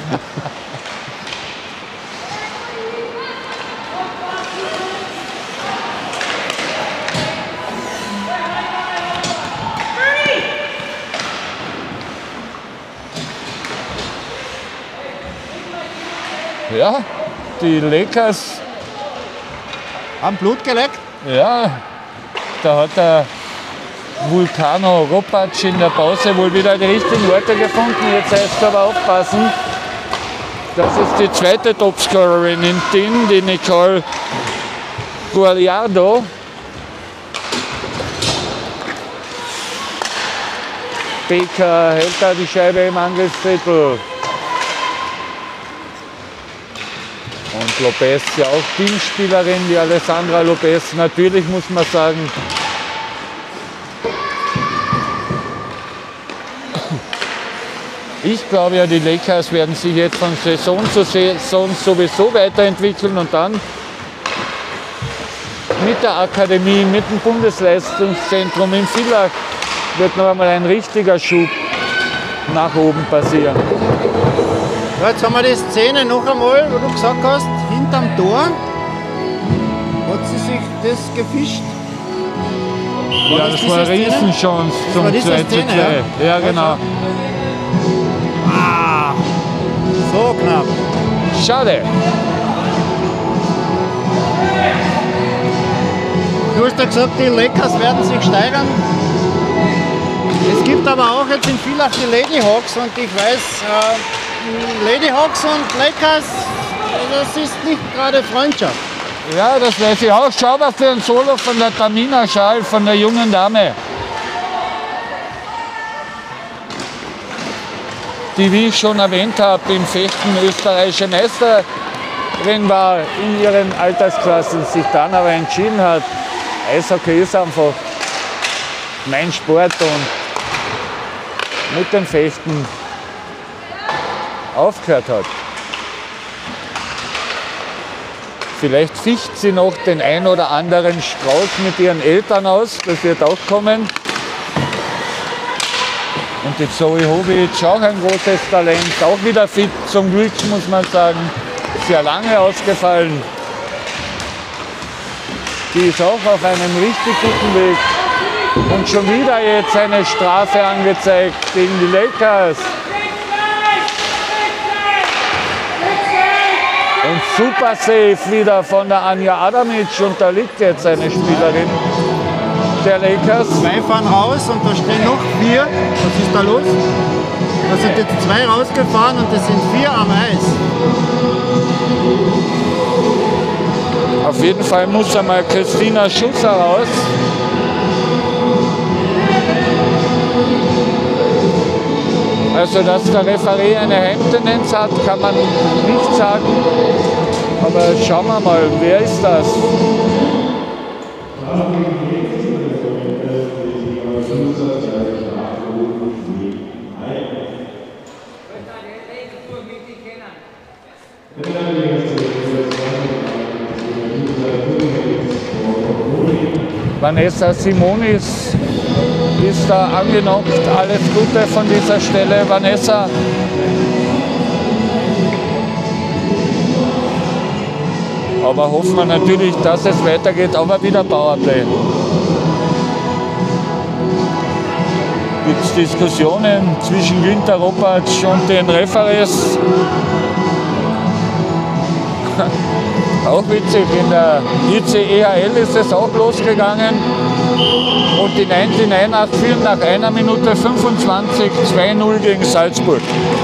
Ja, die Lakers, Haben Blut geleckt? ja, da hat der Vulcano Ropac in der Pause wohl wieder die richtigen Worte gefunden. Jetzt heißt es aber aufpassen. Das ist die zweite Topscorerin im Team, die Nicole Gualiardo. Baker hält da die Scheibe im Angriffsdrittel. Und Lopez, ja auch Teamspielerin, die Alessandra Lopez, natürlich muss man sagen. Ich glaube ja, die Lakers werden sich jetzt von Saison zu Saison sowieso weiterentwickeln und dann mit der Akademie, mit dem Bundesleistungszentrum in Villach wird noch einmal ein richtiger Schub nach oben passieren. Ja, jetzt haben wir die Szene noch einmal, wo du gesagt hast, hinterm Tor hat sie sich das gefischt. Ja, das war eine diese Szene? Riesenchance Das zum war diese 2:2. Szene, ja? Ja, genau. Ah, so knapp. Schade. Du hast ja gesagt, die Lakers werden sich steigern. Es gibt aber auch jetzt in Villach die Lady Hawks und ich weiß, Lady Hawks und Lakers Das ist nicht gerade Freundschaft. Ja, das weiß ich auch. Schau mal für ein Solo von der Tamina Schal, von der jungen Dame. Die, wie ich schon erwähnt habe, im Fechten österreichische Meisterin war in ihren Altersklassen, sich dann aber entschieden hat, Eishockey ist einfach mein Sport und mit dem Fechten aufgehört hat. Vielleicht ficht sie noch den ein oder anderen Strauß mit ihren Eltern aus, das wird auch kommen. Und die Zoe Hobic, auch ein großes Talent, auch wieder fit, zum Glück muss man sagen, sehr lange ausgefallen. Die ist auch auf einem richtig guten Weg. Und schon wieder jetzt eine Strafe angezeigt gegen die Lakers. Und super Save wieder von der Anja Adamic und da liegt jetzt eine Spielerin der Lakers. 2 fahren raus und da stehen noch 4. Was ist da los? Da sind jetzt 2 rausgefahren und es sind 4 am Eis. Auf jeden Fall muss einmal Christina Schusser raus. Also, dass der Referee eine Heimtendenz hat, kann man nicht sagen. Aber schauen wir mal, wer ist das? Vanessa Simonis ist da angenockt. Alles Gute von dieser Stelle, Vanessa. Aber hoffen wir natürlich, dass es weitergeht, aber wieder Powerplay. Gibt es Diskussionen zwischen Günther Ropatsch und den Referees? Auch witzig, in der ICEHL ist es auch losgegangen und die 99ers führen nach 1 Minute 25 2-0 gegen Salzburg.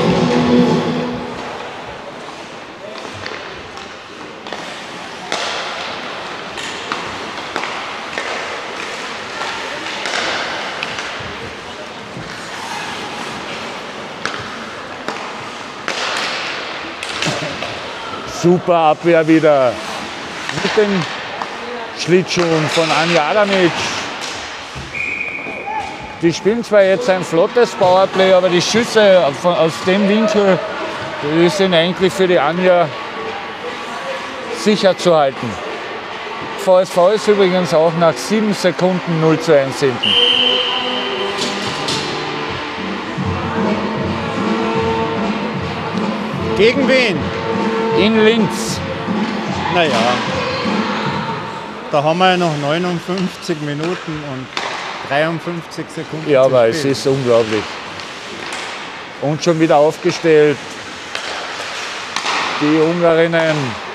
Super Abwehr wieder mit den Schlittschuhen von Anja Adamic. Die spielen zwar jetzt ein flottes Powerplay, aber die Schüsse aus dem Winkel, die sind eigentlich für die Anja sicher zu halten. VSV ist übrigens auch nach 7 Sekunden 0:1 hinten. Gegen wen? In Linz. Naja, da haben wir ja noch 59 Minuten und 53 Sekunden. Ja, aber zu es spielen. ist unglaublich. Und schon wieder aufgestellt. Die Ungarinnen.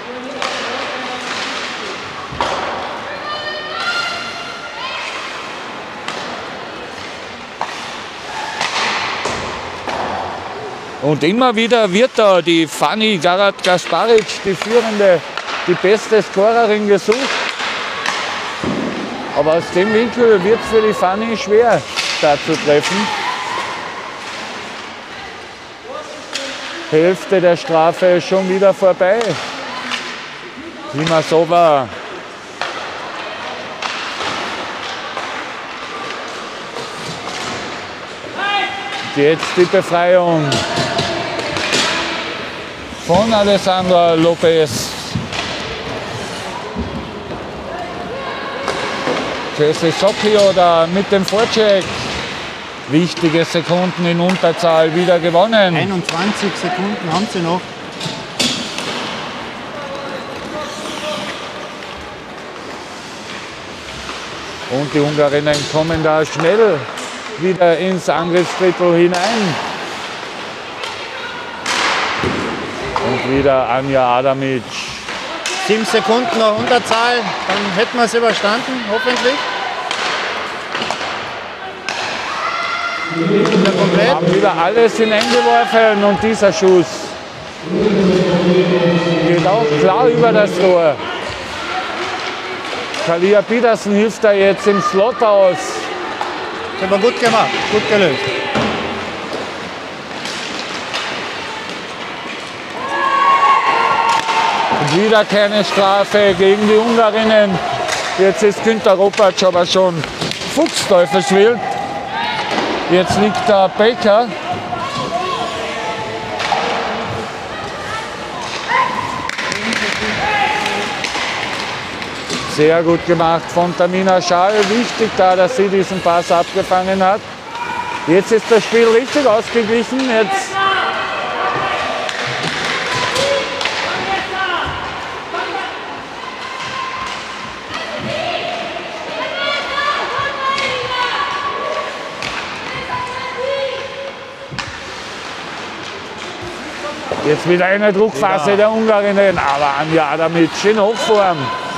Und immer wieder wird da die Fanny Garat-Gasparic, die führende, die beste Scorerin gesucht. Aber aus dem Winkel wird es für die Fanny schwer, da zu treffen. Hälfte der Strafe schon wieder vorbei. Klimasova. Jetzt die Befreiung von Alessandra Lopez. Jessie Socchio da mit dem Vorcheck. Wichtige Sekunden in Unterzahl wieder gewonnen. 21 Sekunden haben sie noch. Und die Ungarinnen kommen da schnell wieder ins Angriffsdrittel hinein. Und wieder Anja Adamic. 7 Sekunden noch Unterzahl, dann hätten wir es überstanden, hoffentlich. Wieder komplett. Haben wieder alles hineingeworfen und dieser Schuss Geht auch klar über das Tor. Kalia Petersen hilft da jetzt im Slot aus. Das war gut gemacht, gut gelöst. Und wieder keine Strafe gegen die Ungarinnen. Jetzt ist Günther Ropatsch aber schon fuchsteufelswild. Jetzt liegt da Baker. Sehr gut gemacht von Tamina Schall. Wichtig da, dass sie diesen Pass abgefangen hat. Jetzt ist das Spiel richtig ausgeglichen. Jetzt wieder eine Druckphase der Ungarinnen, aber Anja Adamic in Hochform.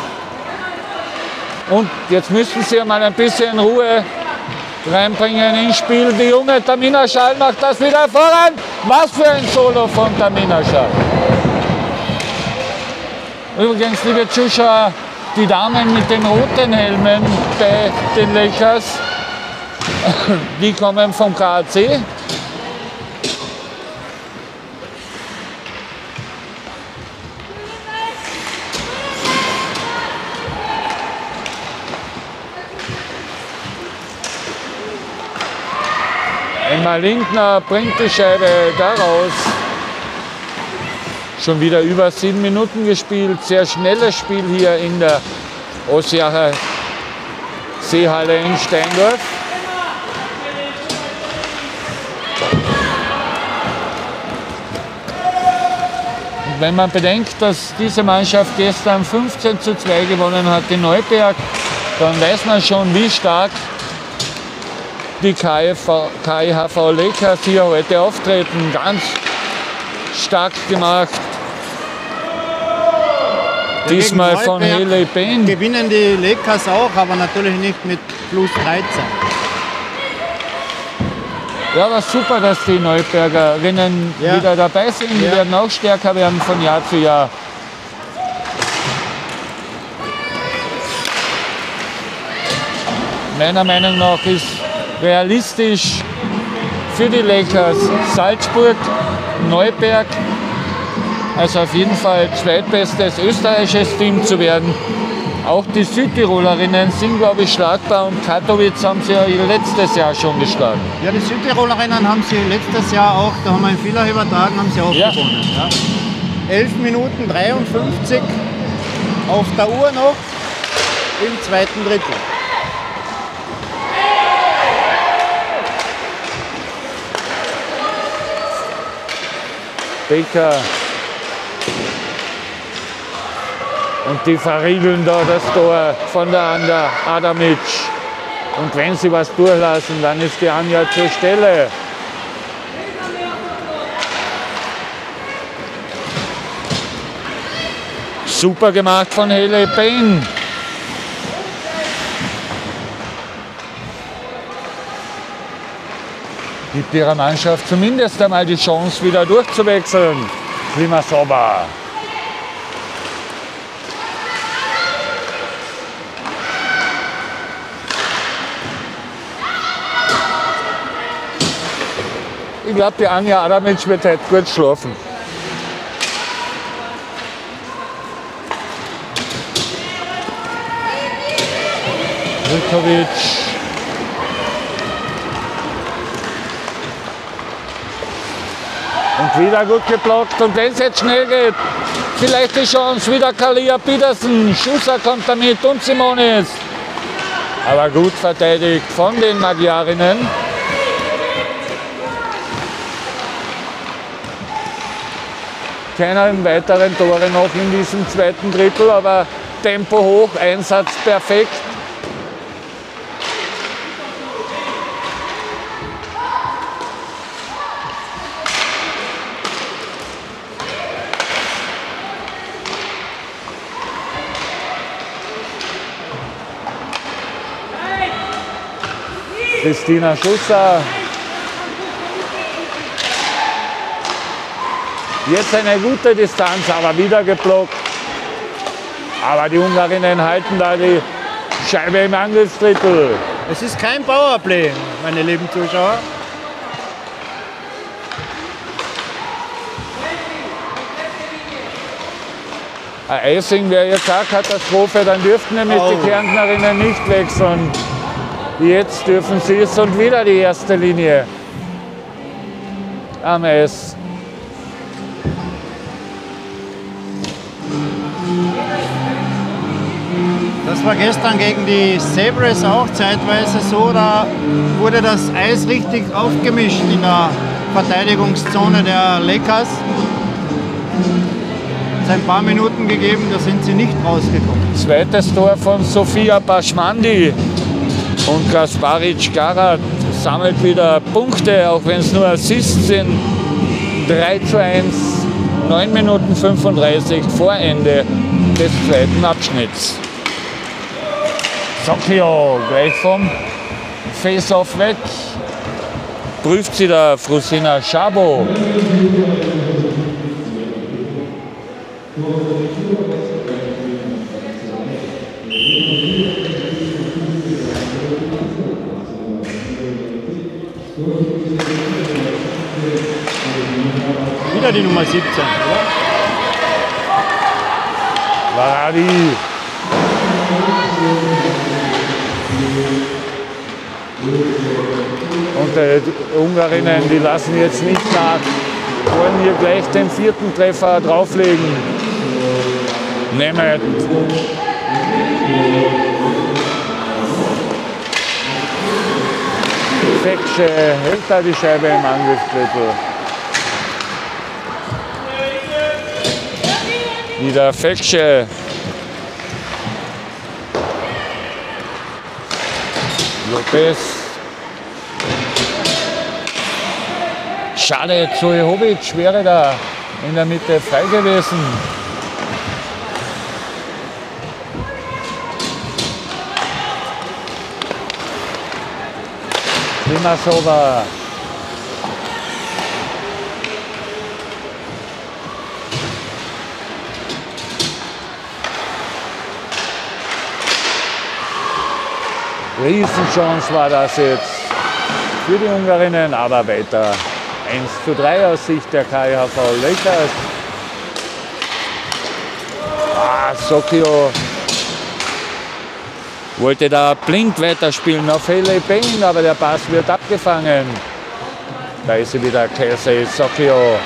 Und jetzt müssen sie mal ein bisschen Ruhe reinbringen ins Spiel. Die junge Tamina Schall macht das wieder voran. Was für ein Solo von Tamina Schall. Übrigens, liebe Zuschauer, die Damen mit den roten Helmen bei den Lakers, die kommen vom KAC. Emma Lindner bringt die Scheibe daraus. Schon wieder über 7 Minuten gespielt. Sehr schnelles Spiel hier in der Ossiacher Seehalle in Steindorf. Und wenn man bedenkt, dass diese Mannschaft gestern 15:2 gewonnen hat in Neuberg, dann weiß man schon, wie stark die KIHV Lakers hier heute auftreten. Ganz stark gemacht. Diesmal von Haley Payne. Gewinnen die Lakers auch, aber natürlich nicht mit plus 13. Ja, war super, dass die Neubergerinnen wieder dabei sind. Die werden auch stärker werden von Jahr zu Jahr. Meiner Meinung nach ist realistisch für die Lakers Salzburg, Neuberg, also auf jeden Fall zweitbestes österreichisches Team zu werden. Auch die Südtirolerinnen sind, glaube ich, schlagbar und Katowice haben sie ja letztes Jahr schon geschlagen. Ja, die Südtirolerinnen haben sie letztes Jahr auch, da haben wir einen Fehler übertragen, haben sie auch gewonnen. Ja. 11 Minuten 53 auf der Uhr noch im zweiten Drittel. Baker. Und die verriegeln da das Tor von der Anja Adamic. Und wenn sie was durchlassen, dann ist die Anja zur Stelle. Super gemacht von Haley Payne. Gibt ihrer Mannschaft zumindest einmal die Chance, wieder durchzuwechseln. Klimasova. Ich glaube, die Anja Adamic wird heute gut schlafen. Vukovic. Und wieder gut geblockt. Und wenn es jetzt schnell geht, vielleicht die Chance. Wieder Kalia Petersen. Schusser kommt damit und Simonis. Aber gut verteidigt von den Magyarinnen. Keine weiteren Tore noch in diesem zweiten Drittel, aber Tempo hoch, Einsatz perfekt. Christina Schusser. Jetzt eine gute Distanz, aber wieder geblockt. Aber die Ungarinnen halten da die Scheibe im Angriffsdrittel. Es ist kein Powerplay, meine lieben Zuschauer. Ein Icing wäre jetzt auch Katastrophe, dann dürften nämlich die Kärntnerinnen nicht wechseln. Jetzt dürfen sie es und wieder die erste Linie am Eis. Das war gestern gegen die Sabres auch zeitweise so, da wurde das Eis richtig aufgemischt in der Verteidigungszone der Lakers. Es hat ein paar Minuten gegeben, da sind sie nicht rausgekommen. Zweites Tor von Sofia Baschmandi und Kasparic Garat sammelt wieder Punkte, auch wenn es nur Assists sind. 3:1, 9 Minuten 35 vor Ende des zweiten Abschnitts. Sokio gleich vom Face-Off weg. Prüft sie da Frusina Szabo. Wieder die Nummer 17, oder? Varadi. Und die Ungarinnen, die lassen jetzt nicht nach, wollen hier gleich den vierten Treffer drauflegen. Nemeth. Feksche hält da die Scheibe im Angriffsdrittel. Wieder Feksche. Lopez. Schade, Zojehovic wäre da in der Mitte frei gewesen. Limasova. Riesenchance war das jetzt für die Ungarinnen, aber weiter 1:3 aus Sicht der KIHV Lakers. Sokio wollte da blind weiterspielen auf Hailey Payne, aber der Pass wird abgefangen. Da ist sie wieder, Kelsey Sokio.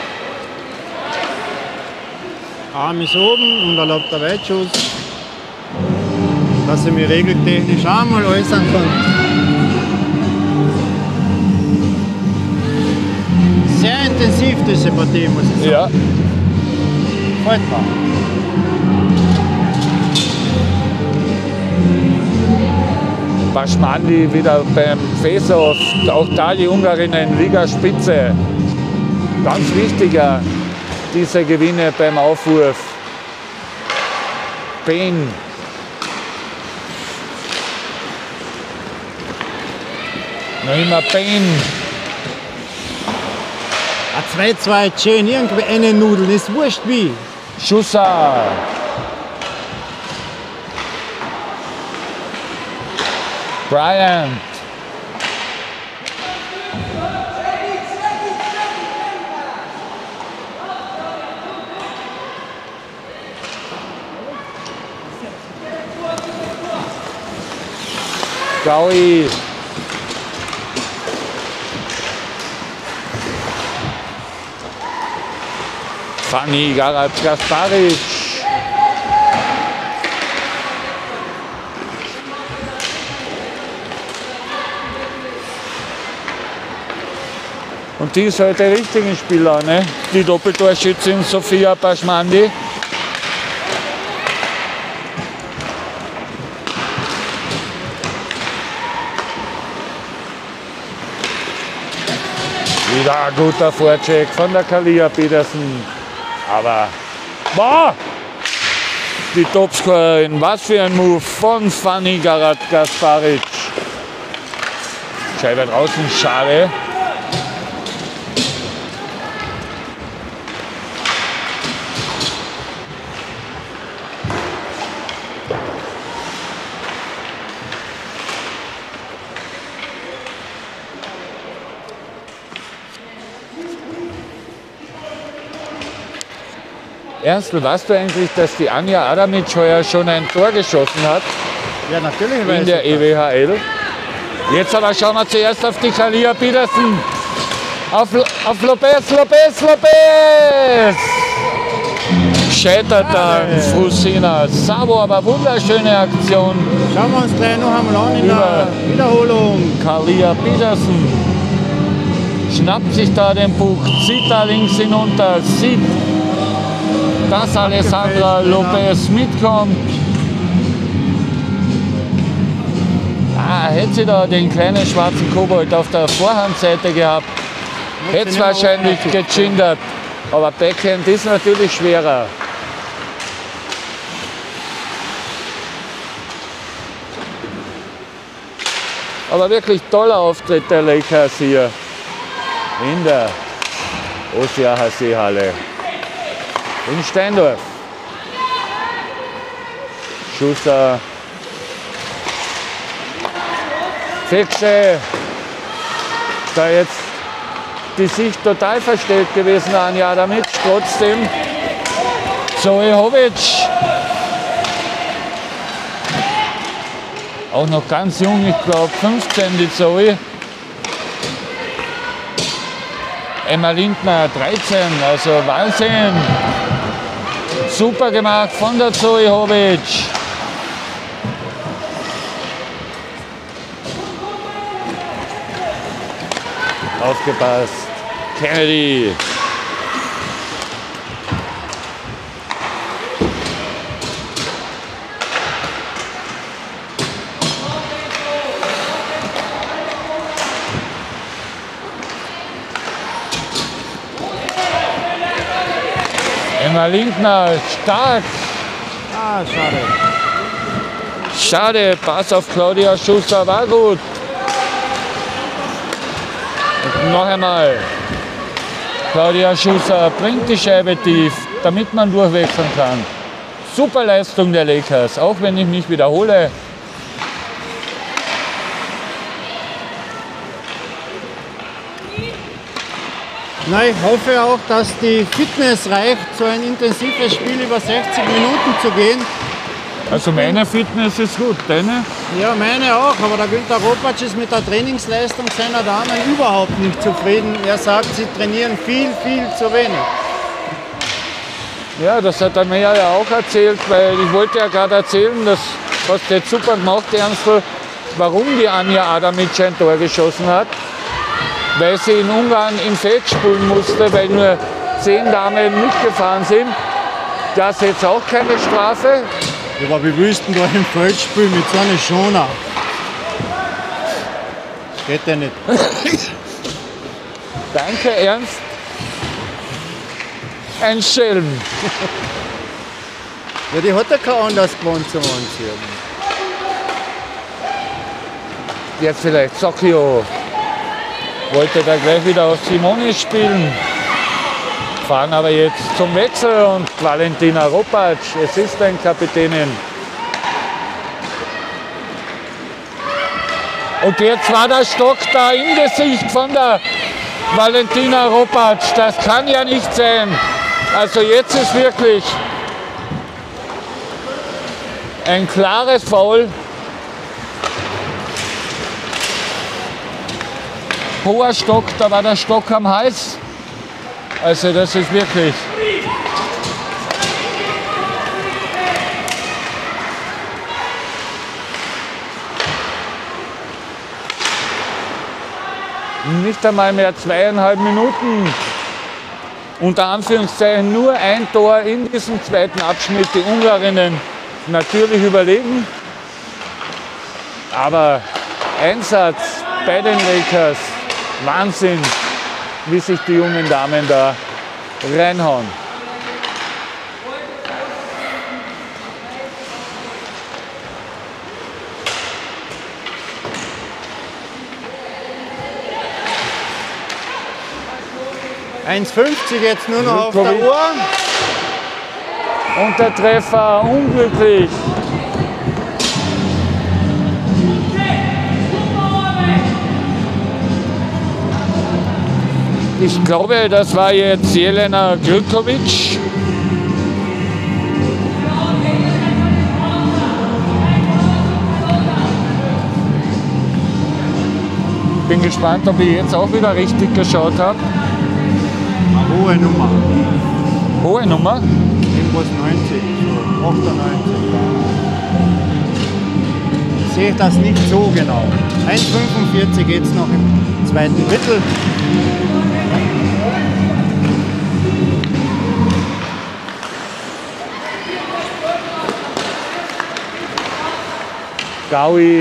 Arm ist oben und erlaubt der Weitschuss. Dass ich mich regeltechnisch einmal äußern kann. Sehr intensiv diese Partie, muss ich sagen. Ja. Freut mich. Baschmandi wieder beim Face-Off. Auch da die Ungarinnen Ligaspitze. Ganz wichtiger, diese Gewinne beim Aufwurf. Payne. Noch immer Payne. 2-2, schön, irgendwie eine Nudel, ist wurscht wie. Schusser. Bryant. Gaui. Fanny Garat-Kasparic. Und die ist heute richtig im Spieler, ne? Die Doppeltorschützin Sofia Baschmandi. Wieder ein guter Vorcheck von der Kalia Petersen. Aber boah, die Topscorerin, was für ein Move von Fanny Garat-Kasparic. Scheibe draußen, schade. Ernstl, weißt du eigentlich, dass die Anja Adamic heuer schon ein Tor geschossen hat Ja, natürlich weiß in der ich das. EWHL? Jetzt aber schauen wir zuerst auf die Kalia Petersen. Auf Lopez. Scheitert dann Frusina. Sabo, aber wunderschöne Aktion. Schauen wir uns gleich noch einmal an in Über- der Wiederholung. Kalia Petersen schnappt sich da den Puck, zieht da links hinunter, sieht, dass Alessandra Lopez mitkommt. Hätte sie da den kleinen schwarzen Kobold auf der Vorhandseite gehabt, hätte es wahrscheinlich gechindert. Aber Backhand ist natürlich schwerer. Aber wirklich toller Auftritt der Lakers hier in der Ossiacher Seehalle in Steindorf. Schuster, Fixe, da jetzt die Sicht total verstellt gewesen, Anja Adamic, trotzdem Zoe Hovic. Auch noch ganz jung, ich glaube 15 die Zoe. Emma Lindner 13, also Wahnsinn. Super gemacht von der Zoe Hovic. Aufgepasst. Kennedy. Emma Lindner, stark. Ah, schade. Schade, Pass auf Claudia Schuster war gut. Und noch einmal. Claudia Schuster bringt die Scheibe tief, damit man durchwechseln kann. Super Leistung der Lakers, auch wenn ich mich wiederhole. Na, ich hoffe auch, dass die Fitness reicht, so ein intensives Spiel über 60 Minuten zu gehen. Also meine Fitness ist gut, deine? Ja, meine auch, aber der Günther Ropatsch ist mit der Trainingsleistung seiner Damen überhaupt nicht zufrieden. Er sagt, sie trainieren viel, viel zu wenig. Ja, das hat er mir ja auch erzählt, weil ich wollte ja gerade erzählen, das hast du jetzt super gemacht, Ernstl, warum die Anja Adamic ein Tor geschossen hat. Weil sie in Ungarn im Feld spielen musste, weil nur 10 Damen mitgefahren sind. Das ist jetzt auch keine Strafe. Ja, aber wie willst du da im Feld spielen mit so einer Schoner? Das geht ja nicht. Danke, Ernst. Ein Schelm. Ja, die hat ja kein anderes Gewand zum Anziehen. Jetzt vielleicht Socchio. Wollte da gleich wieder auf Simone spielen. Fahren aber jetzt zum Wechsel und Valentina Ropatsch, Assistenkapitänin. Und jetzt war der Stock da im Gesicht von der Valentina Ropatsch. Das kann ja nicht sein. Also jetzt ist wirklich ein klares Foul. Hoher Stock, da war der Stock am Hals. Also das ist wirklich. Nicht einmal mehr 2,5 Minuten. Unter Anführungszeichen nur ein Tor in diesem zweiten Abschnitt. Die Ungarinnen natürlich überlegen. Aber Einsatz bei den Lakers. Wahnsinn, wie sich die jungen Damen da reinhauen. $1,50 jetzt nur noch auf der Uhr. Und der Treffer unglücklich. Ich glaube, das war jetzt Jelena Grikovic. Bin gespannt, ob ich jetzt auch wieder richtig geschaut habe. Eine hohe Nummer. Hohe Nummer. Irgendwas 90, so 98. Sehe ich das nicht so genau. 1,45 geht es noch im zweiten Drittel. Gaui.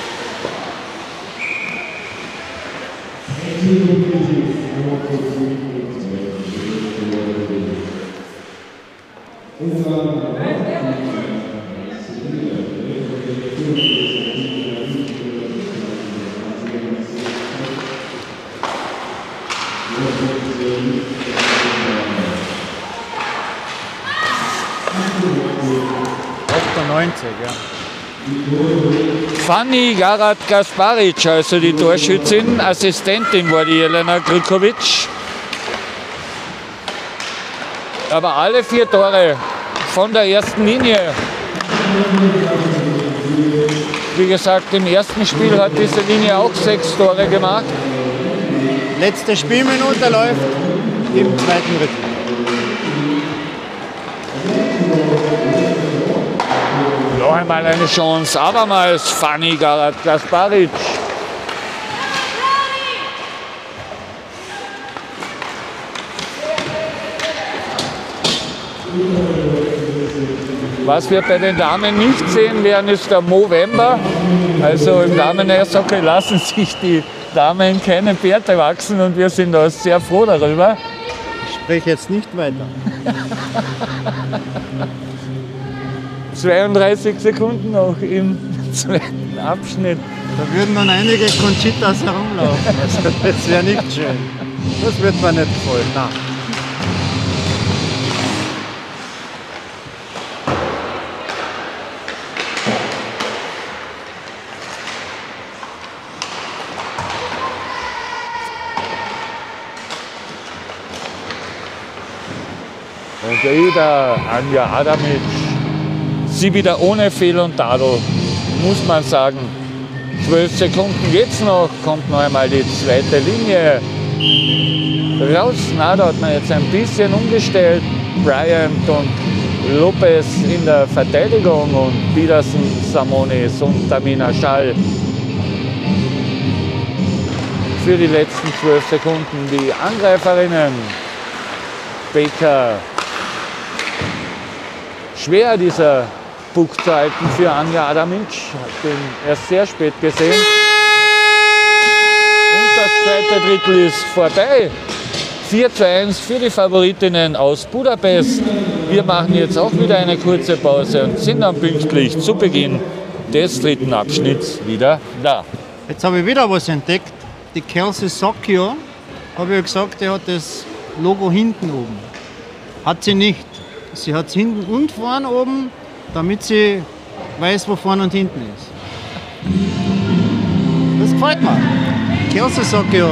Ja. Fanny Garat-Gasparic, also die Torschützin, Assistentin war die Jelena Grikovic. Aber alle 4 Tore von der ersten Linie. Wie gesagt, im ersten Spiel hat diese Linie auch 6 Tore gemacht. Letzte Spielminute läuft im zweiten Drittel. Noch einmal eine Chance, abermals Fanny Garat-Gasparic. Was wir bei den Damen nicht sehen werden, ist der Movember. Also im Damen-Eishockey lassen sich die Damen keine Bärte wachsen und wir sind da sehr froh darüber. Ich spreche jetzt nicht weiter. 32 Sekunden noch im zweiten Abschnitt. Da würden dann einige Conchitas herumlaufen. Also das wäre nicht schön. Das wird mir nicht gefallen. Nein. Und wieder Anja Adamic. Sie wieder ohne Fehl und Tadel, muss man sagen. 12 Sekunden geht's noch, kommt noch einmal die zweite Linie. Raus, na, da hat man jetzt ein bisschen umgestellt. Bryant und Lopez in der Verteidigung und Petersen, Samonis und Tamina Schall. Für die letzten 12 Sekunden die Angreiferinnen. Baker. Schwer dieser Puck zu halten für Anja Adamic. Hat den erst sehr spät gesehen. Und das zweite Drittel ist vorbei. 4:1 für die Favoritinnen aus Budapest. Wir machen jetzt auch wieder eine kurze Pause und sind dann pünktlich zu Beginn des dritten Abschnitts wieder da. Jetzt habe ich wieder was entdeckt. Die Kelsey Socchio, habe ich gesagt, die hat das Logo hinten oben. Hat sie nicht. Sie hat es hinten und vorne oben, damit sie weiß, wo vorne und hinten ist. Das gefällt mir. Kelsey Socchio.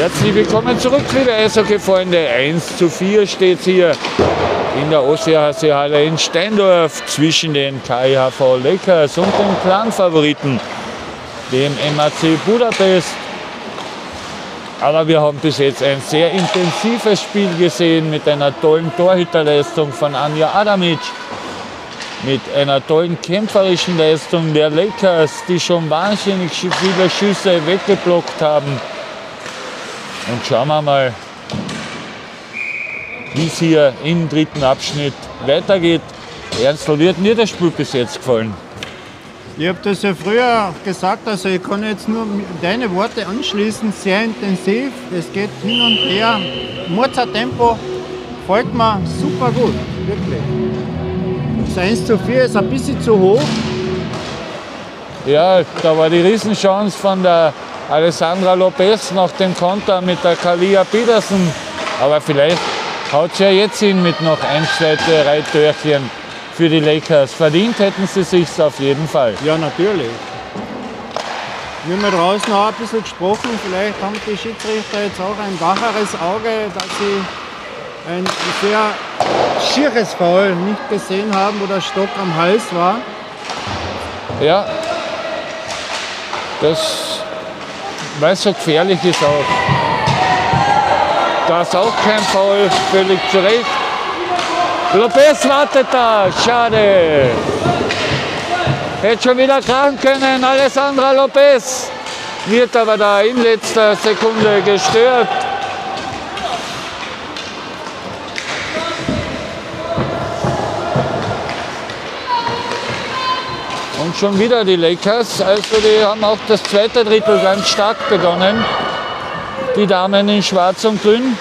Herzlich willkommen zurück, liebe Eishockey-Freunde. 1:4 steht hier in der OCHC-Halle in Steindorf zwischen den KIHV Lakers und den Clan-Favoriten, dem MAC Budapest. Aber wir haben bis jetzt ein sehr intensives Spiel gesehen mit einer tollen Torhüterleistung von Anja Adamic, mit einer tollen kämpferischen Leistung der Lakers, die schon wahnsinnig viele Schüsse weggeblockt haben. Und schauen wir mal, wie es hier im dritten Abschnitt weitergeht. Ernst, wie hat mir das Spiel bis jetzt gefallen? Ich habe das ja früher gesagt, also ich kann jetzt nur deine Worte anschließen, sehr intensiv, es geht hin und her, Mozart-Tempo, folgt mir super gut, wirklich. Das 1:4 ist ein bisschen zu hoch. Ja, da war die Riesenchance von der Alessandra Lopez nach dem Konter mit der Kalia Petersen. Aber vielleicht haut es ja jetzt hin mit noch 1-2 Törchen für die Lakers. Verdient hätten sie sich's auf jeden Fall. Ja, natürlich. Wir haben ja draußen auch ein bisschen gesprochen, vielleicht haben die Schiedsrichter jetzt auch ein wacheres Auge, dass sie ein sehr schieres Foul nicht gesehen haben, wo der Stock am Hals war. Ja, das, weil es so gefährlich ist auch. Da ist auch kein Foul, völlig zu Recht. Lopez wartet da, schade. Hätte schon wieder krachen können, Alessandra Lopez. Wird aber da in letzter Sekunde gestört. Und schon wieder die Lakers, also die haben auch das zweite Drittel ganz stark begonnen. Die Damen in Schwarz und Grün.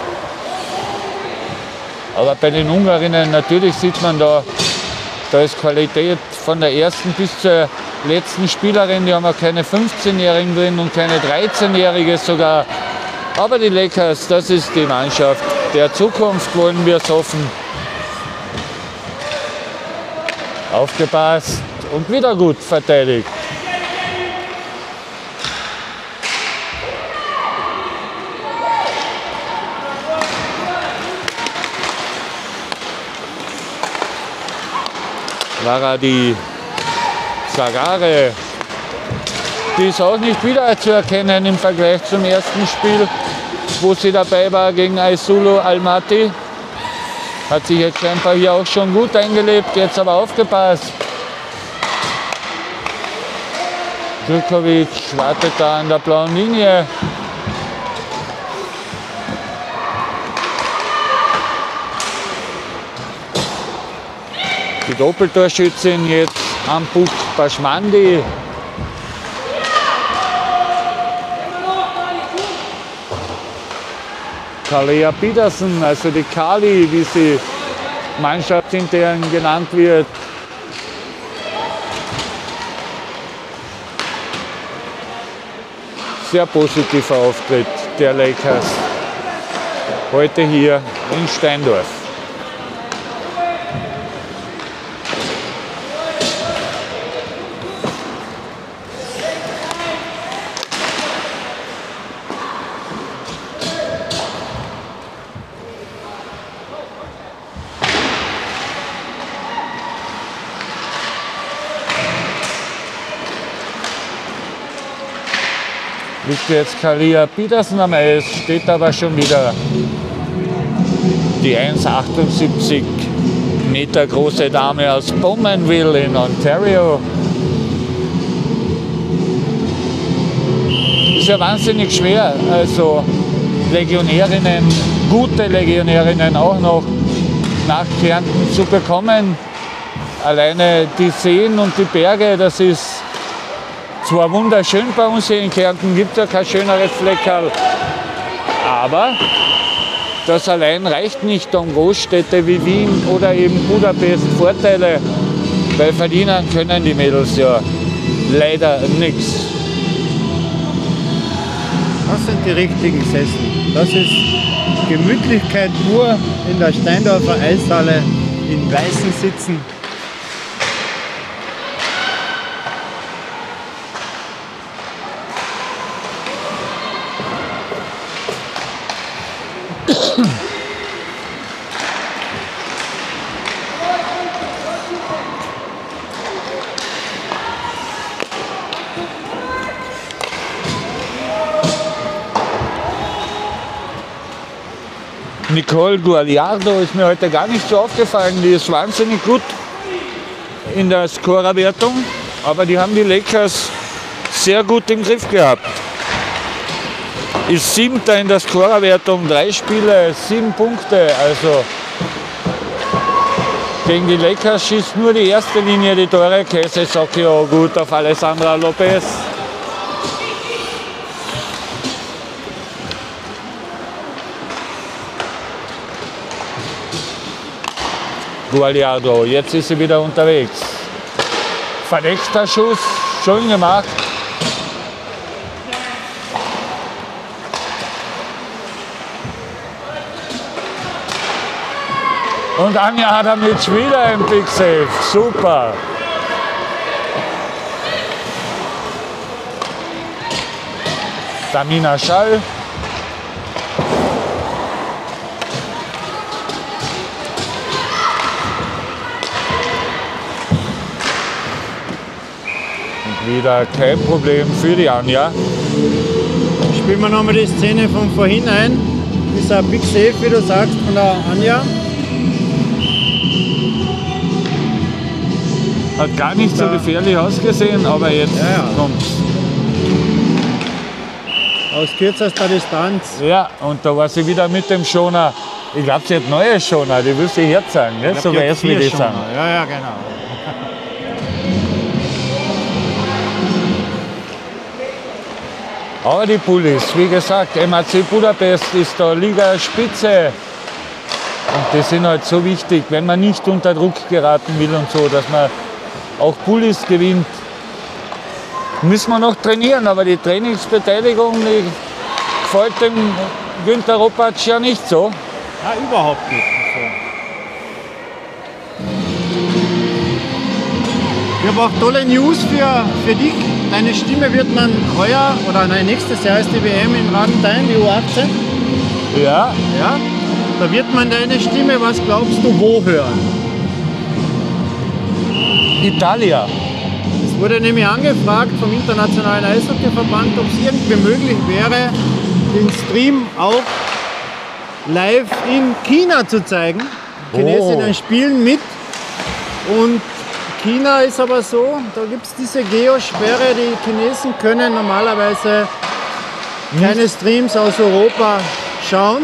Aber bei den Ungarinnen natürlich sieht man da ist Qualität von der ersten bis zur letzten Spielerin. Die haben auch keine 15-Jährigen drin und keine 13-Jährige sogar. Aber die Lakers, das ist die Mannschaft der Zukunft, wollen wir es hoffen. Aufgepasst und wieder gut verteidigt. War die Sagare, die ist auch nicht wiederzuerkennen im Vergleich zum ersten Spiel, wo sie dabei war gegen Aisulu Almaty. Hat sich jetzt einfach hier auch schon gut eingelebt, jetzt aber aufgepasst. Djurkovic wartet da an der blauen Linie. Die Doppeltorschützin jetzt Ampuk Bashmandi. Kalia Petersen, also die Kali, wie sie mannschaftsintern genannt wird. Sehr positiver Auftritt der Lakers heute hier in Steindorf. Liegt jetzt Kalia Petersen am Eis, steht aber schon wieder die 1,78 Meter große Dame aus Bowmanville in Ontario. Ist ja wahnsinnig schwer, also Legionärinnen, gute Legionärinnen auch noch nach Kärnten zu bekommen. Alleine die Seen und die Berge, das ist zwar wunderschön bei uns hier in Kärnten, gibt es ja kein schöneres Fleckerl, aber das allein reicht nicht, um Großstädte wie Wien oder eben Budapest Vorteile, weil verdienen können die Mädels ja leider nichts. Das sind die richtigen Sessel. Das ist Gemütlichkeit pur in der Steindorfer Eishalle in weißen Sitzen. Nicole Gualiardo ist mir heute gar nicht so aufgefallen. Die ist wahnsinnig gut in der Scorerwertung, aber die haben die Lakers sehr gut im Griff gehabt. Ist 7. in der Scorerwertung, 3 Spiele, 7 Punkte. Also gegen die Lakers schießt nur die erste Linie die Tore. Casey Socchio gut auf Alessandra Lopez. Gualiardo, jetzt ist sie wieder unterwegs. Verdeckter Schuss, schön gemacht. Und Anja Adamic wieder im Big Save. Super. Tamina Schall. Und wieder kein Problem für die Anja. Spielen wir nochmal die Szene von vorhin ein. Dieser Big Save, wie du sagst, von der Anja. Hat gar nicht so gefährlich ausgesehen, aber jetzt kommt's. Aus kürzester Distanz. Ja, und da war sie wieder mit dem Schoner. Ich glaube, sie hat neue Schoner, die will sie herzeigen, ne? So weiß wie die sagen. Ja, genau. Aber die Pullis, wie gesagt, MAC Budapest ist da Ligaspitze. Und die sind halt so wichtig, wenn man nicht unter Druck geraten will und so, dass man auch Pullis gewinnt. Müssen wir noch trainieren, aber die Trainingsbeteiligung die gefällt dem Günther Ropatsch ja nicht so. Ja, überhaupt nicht. Ich habe auch tolle News für dich. Deine Stimme wird man heuer, oder nein, nächstes Jahr ist die WM in Radenthein, die U18. Ja. Ja, da wird man deine Stimme, was glaubst du, wo hören? Italia. Es wurde nämlich angefragt vom Internationalen Eishockeyverband, ob es irgendwie möglich wäre, den Stream auch live in China zu zeigen. Chinesinnen spielen mit und China ist aber so, da gibt es diese Geosperre, die Chinesen können normalerweise keine Streams aus Europa schauen.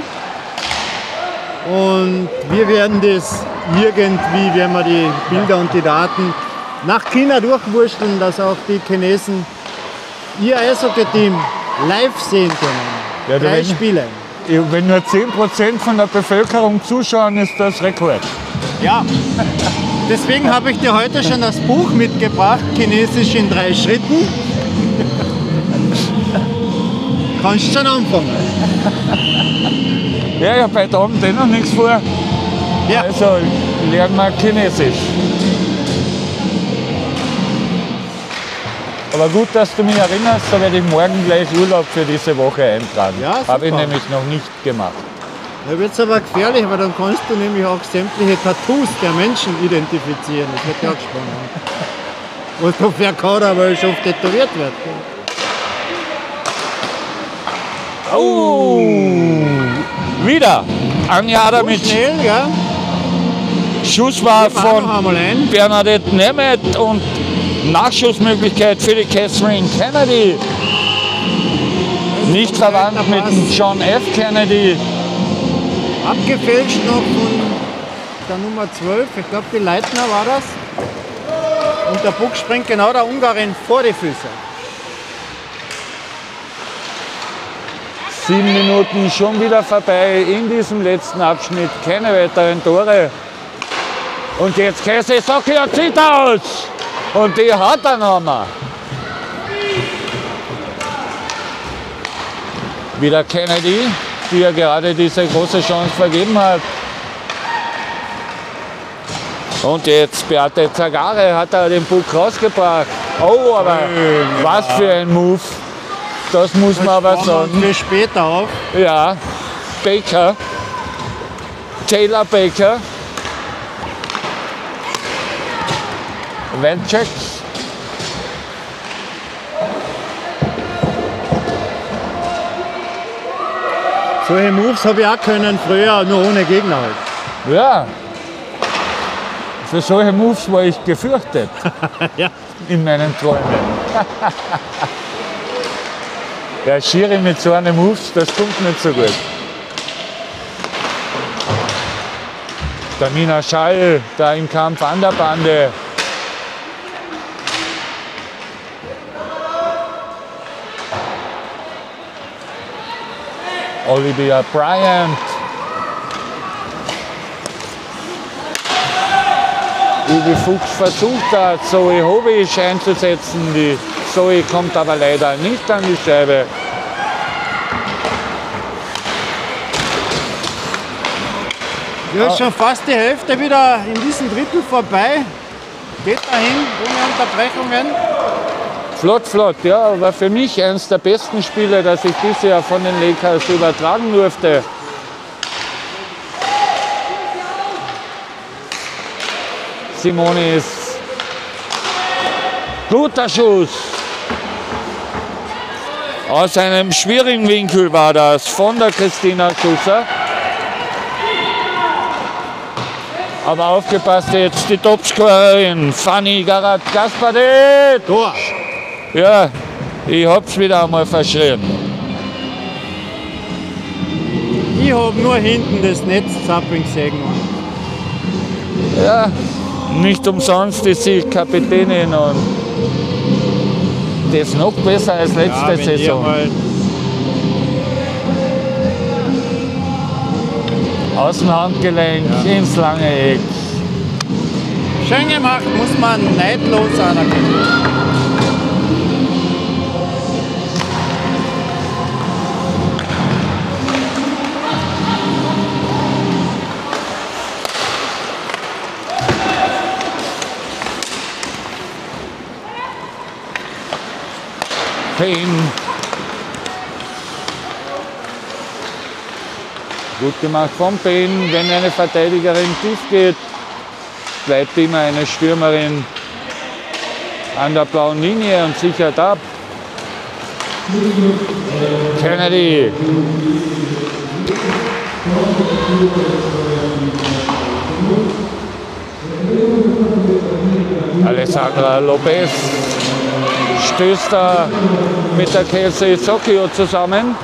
Und wir werden das irgendwie, wenn wir die Bilder und die Daten nach China durchwurschteln, dass auch die Chinesen ihr Eishockey-Team live sehen können. Ja, 3 Spiele. Wenn nur 10% von der Bevölkerung zuschauen, ist das Rekord. Ja, deswegen habe ich dir heute schon das Buch mitgebracht, Chinesisch in 3 Schritten. Kannst schon anfangen. Ja, ich habe heute Abend noch nichts vor. Ja. Also lernen wir Chinesisch. Aber gut, dass du mich erinnerst, da werde ich morgen gleich Urlaub für diese Woche eintragen. Ja, habe ich super. nämlich noch nicht gemacht. Da wird es aber gefährlich, weil dann kannst du nämlich auch sämtliche Tattoos der Menschen identifizieren. Das wird ja auch spannend. Was da für Kauderwelsch oft tätowiert wird. Oh! Wieder! Anja Adamic. Schnell, ja. Schuss war Fahren noch von einmal ein. Bernadette Nemeth und Nachschussmöglichkeit für die Catherine Kennedy. Nicht verwandt mit dem John F. Kennedy. Abgefälscht noch von der Nummer 12. Ich glaube, die Leitner war das. Und der Puck springt genau der Ungarin vor die Füße. 7 Minuten schon wieder vorbei in diesem letzten Abschnitt. Keine weiteren Tore. Und jetzt Casey Socchio zieht aus. Und die hat einen Hammer. Wieder Kennedy, die ja gerade diese große Chance vergeben hat. Und jetzt Beate Zagare hat er den Puck rausgebracht. Oh, aber was für ein Move. Das muss man aber sagen. Für später auf. Ja, Baker, Taylor Baker, Vanchek. Solche Moves habe ich auch können früher, nur ohne Gegner halt. Ja. Für solche Moves war ich gefürchtet. Ja. In meinen Träumen. Ja, Schiri mit so einem Moves, das kommt nicht so gut. Der Mina Schall, da im Kampf an der Bande. Olivia Bryant. Uwe Fuchs versucht da, Zoe Hobisch einzusetzen. Die Zoe kommt aber leider nicht an die Scheibe. Ja, ist schon fast die Hälfte wieder in diesem Drittel vorbei. Geht dahin, ohne Unterbrechungen. Flott, flott, ja, aber für mich eines der besten Spiele, das ich bisher von den Lakers übertragen durfte. Simonis guter Schuss. Aus einem schwierigen Winkel war das von der Christina Schusser. Aber aufgepasst jetzt die Topscorerin Fanny Garat-Gaspadet. Tor. Ja, ich hab's wieder einmal verschrien. Ich habe nur hinten das Netzzapping gesehen. Ja, nicht umsonst ist sie Kapitänin und das noch besser als letzte Ja, Saison. Außenhandgelenk ins lange Eck. Schön gemacht, muss man neidlos anerkennen. Payne. Gut gemacht von Payne. Wenn eine Verteidigerin tief geht, bleibt immer eine Stürmerin an der blauen Linie und sichert ab. Kennedy. Alessandra Lopez stößt da mit der Kelsey Socchio zusammen.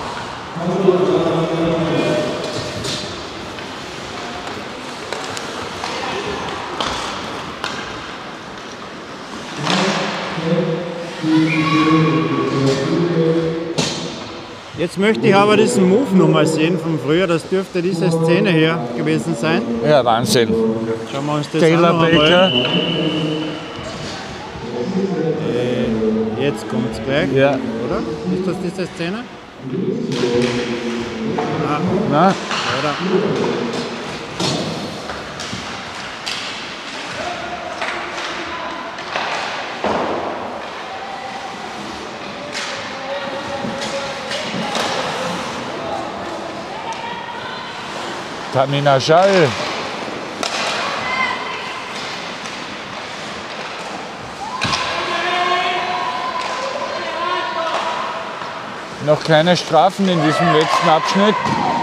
Jetzt möchte ich aber diesen Move nochmal sehen von früher. Das dürfte diese Szene hier gewesen sein. Ja, Wahnsinn. Schauen wir uns das Taylor an. Baker. Jetzt kommt es gleich, Ja. oder? Ist das diese Szene? Na? Oder? Tamina Schall. Noch keine Strafen in diesem letzten Abschnitt.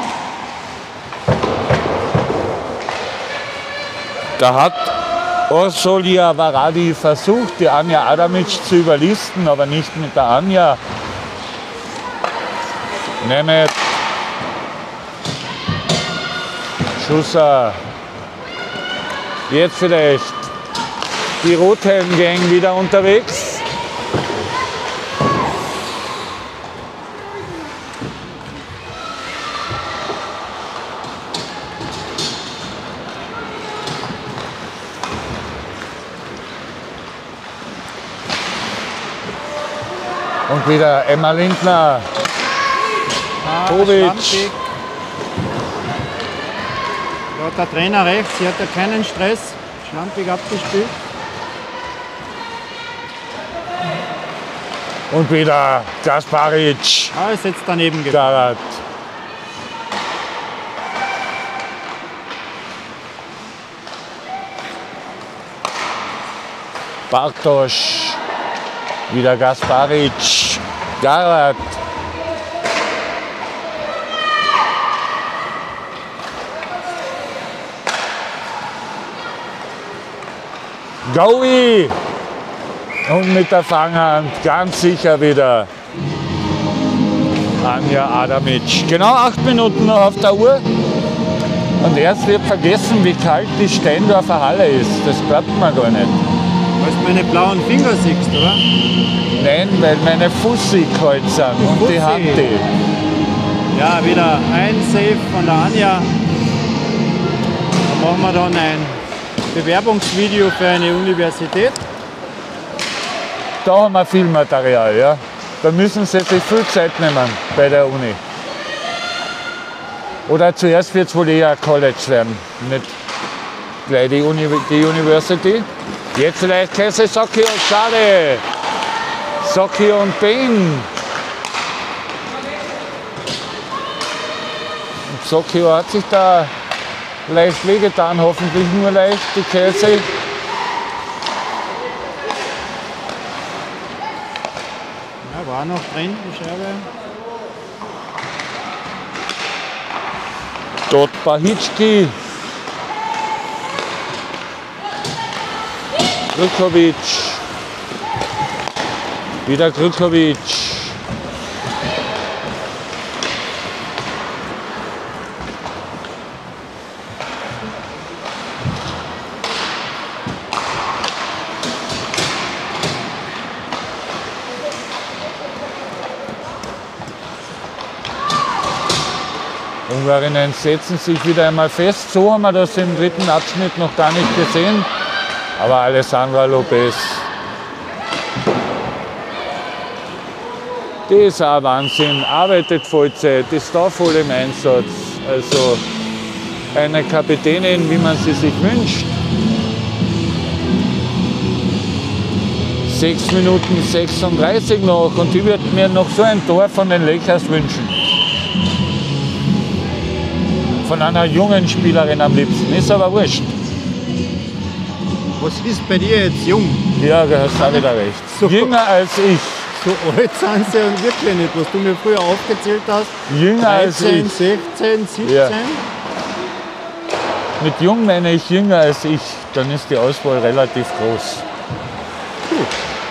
Da hat Orsolia Varadi versucht, die Anja Adamic zu überlisten, aber nicht mit der Anja. Nemeth. Schusser. Jetzt vielleicht die Rothelm-Gang wieder unterwegs. Und wieder Emma Lindner. Bobic. Schlampig. Da hat der Trainer recht, sie hat ja keinen Stress. Schlampig abgespielt. Und wieder Gasparic. Ah, ist jetzt daneben gegangen. Garat. Bartosch. Wieder Gasparic. Garat. Gaui! Und mit der Fanghand ganz sicher wieder Anja Adamic. Genau 8 Minuten noch auf der Uhr. Und erst wird vergessen, wie kalt die Steindorfer Halle ist. Das glaubt man gar nicht. Weil du meine blauen Finger siehst, oder? Nein, weil meine Fussi kalt sind und die Hand die. Ja, wieder ein Save von der Anja. Dann machen wir dann ein Bewerbungsvideo für eine Universität. Da haben wir viel Material, ja. Da müssen sie sich viel Zeit nehmen bei der Uni. Oder zuerst wird es wohl eher College werden, nicht gleich die University. Jetzt vielleicht Käse, Socki und schade. Socki und Bain. Socki hat sich da leicht wehgetan, hoffentlich nur leicht, die Käse. Ja, war noch drin, die Scheibe. Dort Bahitschki. Grikovic. Wieder Grikovic. Ungarinnen setzen sich wieder einmal fest. So haben wir das im dritten Abschnitt noch gar nicht gesehen. Aber Alessandra Lopez, die ist auch Wahnsinn, arbeitet Vollzeit, ist da voll im Einsatz. Also eine Kapitänin, wie man sie sich wünscht. 6 Minuten 36 noch und ich würde mir noch so ein Tor von den Lakers wünschen. Von einer jungen Spielerin am liebsten, ist aber wurscht. Was ist bei dir jetzt jung? Ja, du hast auch wieder recht. So. Jünger als ich. So alt sind sie und wirklich nicht, was du mir früher aufgezählt hast. Jünger als 13, ich. 16, 17. Ja. Mit jung meine ich jünger als ich. Dann ist die Auswahl relativ groß. Gut.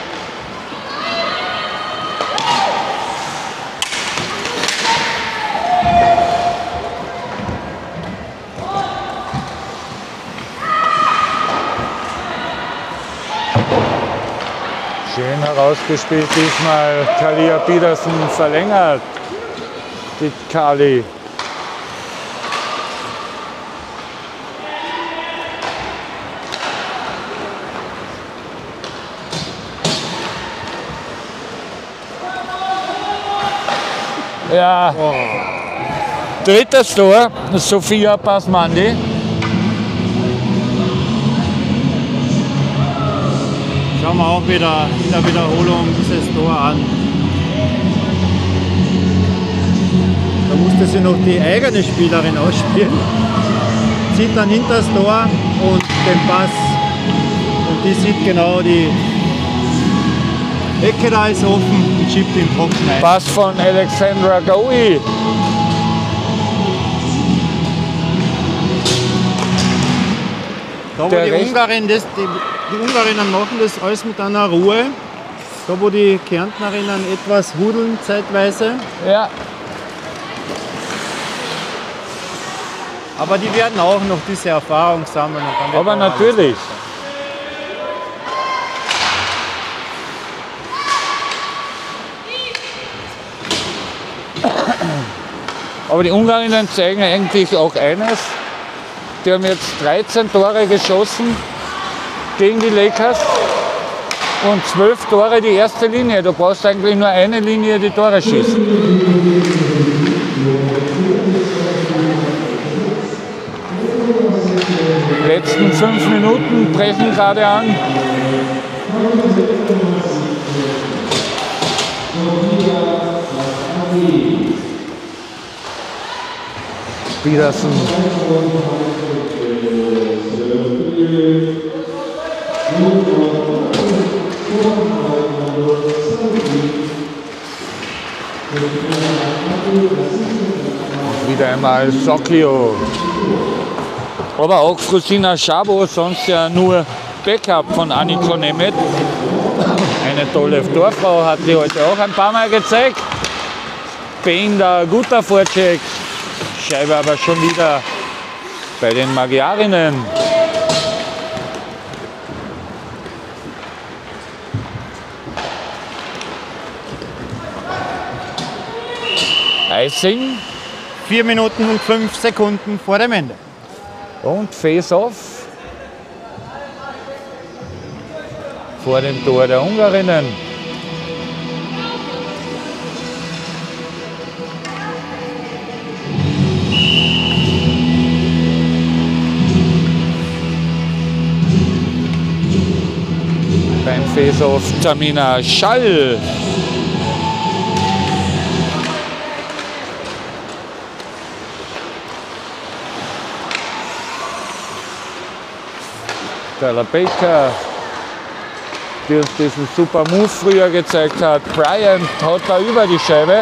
Schön herausgespielt diesmal. Kalia Petersen verlängert. Die Kali. Ja. Oh. Drittes Tor, Sophia Pasmandi. Schauen wir auch wieder in der Wiederholung dieses Tor an. Da musste sie noch die eigene Spielerin ausspielen. Zieht dann hinter das Tor und den Pass. Und die sieht genau, die Ecke da ist offen und schiebt den Trocken ein. Pass von Alexandra Gaui. Da wo die Ungarinnen machen das alles mit einer Ruhe. Da wo die Kärntnerinnen etwas hudeln zeitweise. Ja. Aber die werden auch noch diese Erfahrung sammeln. Und dann wird Aber auch alles natürlich. besser. Aber die Ungarinnen zeigen eigentlich auch eines. Die haben jetzt 13 Tore geschossen gegen die Lakers und 12 Tore die erste Linie. Du brauchst eigentlich nur eine Linie, die Tore schießt. Die letzten 5 Minuten brechen gerade an. Petersen. Wieder einmal Socchio. Aber auch Frusina Schabo, sonst ja nur Backup von Anniko Nemeth. Eine tolle Torfrau, hat sie heute auch ein paar Mal gezeigt. Bender, guter Vorcheck. Scheibe aber schon wieder bei den Magyarinnen. Eising. 4 Minuten und 5 Sekunden vor dem Ende. Und Face-Off vor dem Tor der Ungarinnen. Beim Face-Off Tamina Schall. Tyler Baker, die uns diesen super Move früher gezeigt hat. Bryant haut da über die Scheibe.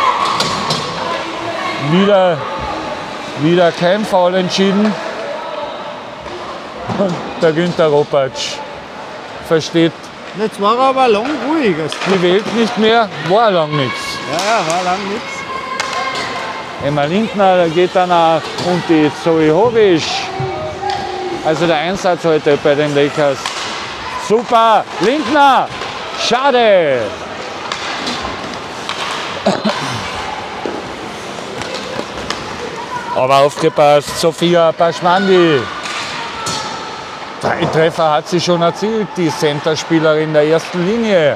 Wieder kein Foul entschieden. Und der Günther Ropatsch versteht. Jetzt war er aber lang ruhig. Die Welt nicht mehr, war lang nichts. Ja, war lang nichts. Emma Lindner geht danach und die Zoe Hobisch. Also der Einsatz heute bei den Lakers. Super, Lindner, schade. Aber aufgepasst, Sophia Paschmandi. 3 Treffer hat sie schon erzielt, die Centerspielerin der ersten Linie.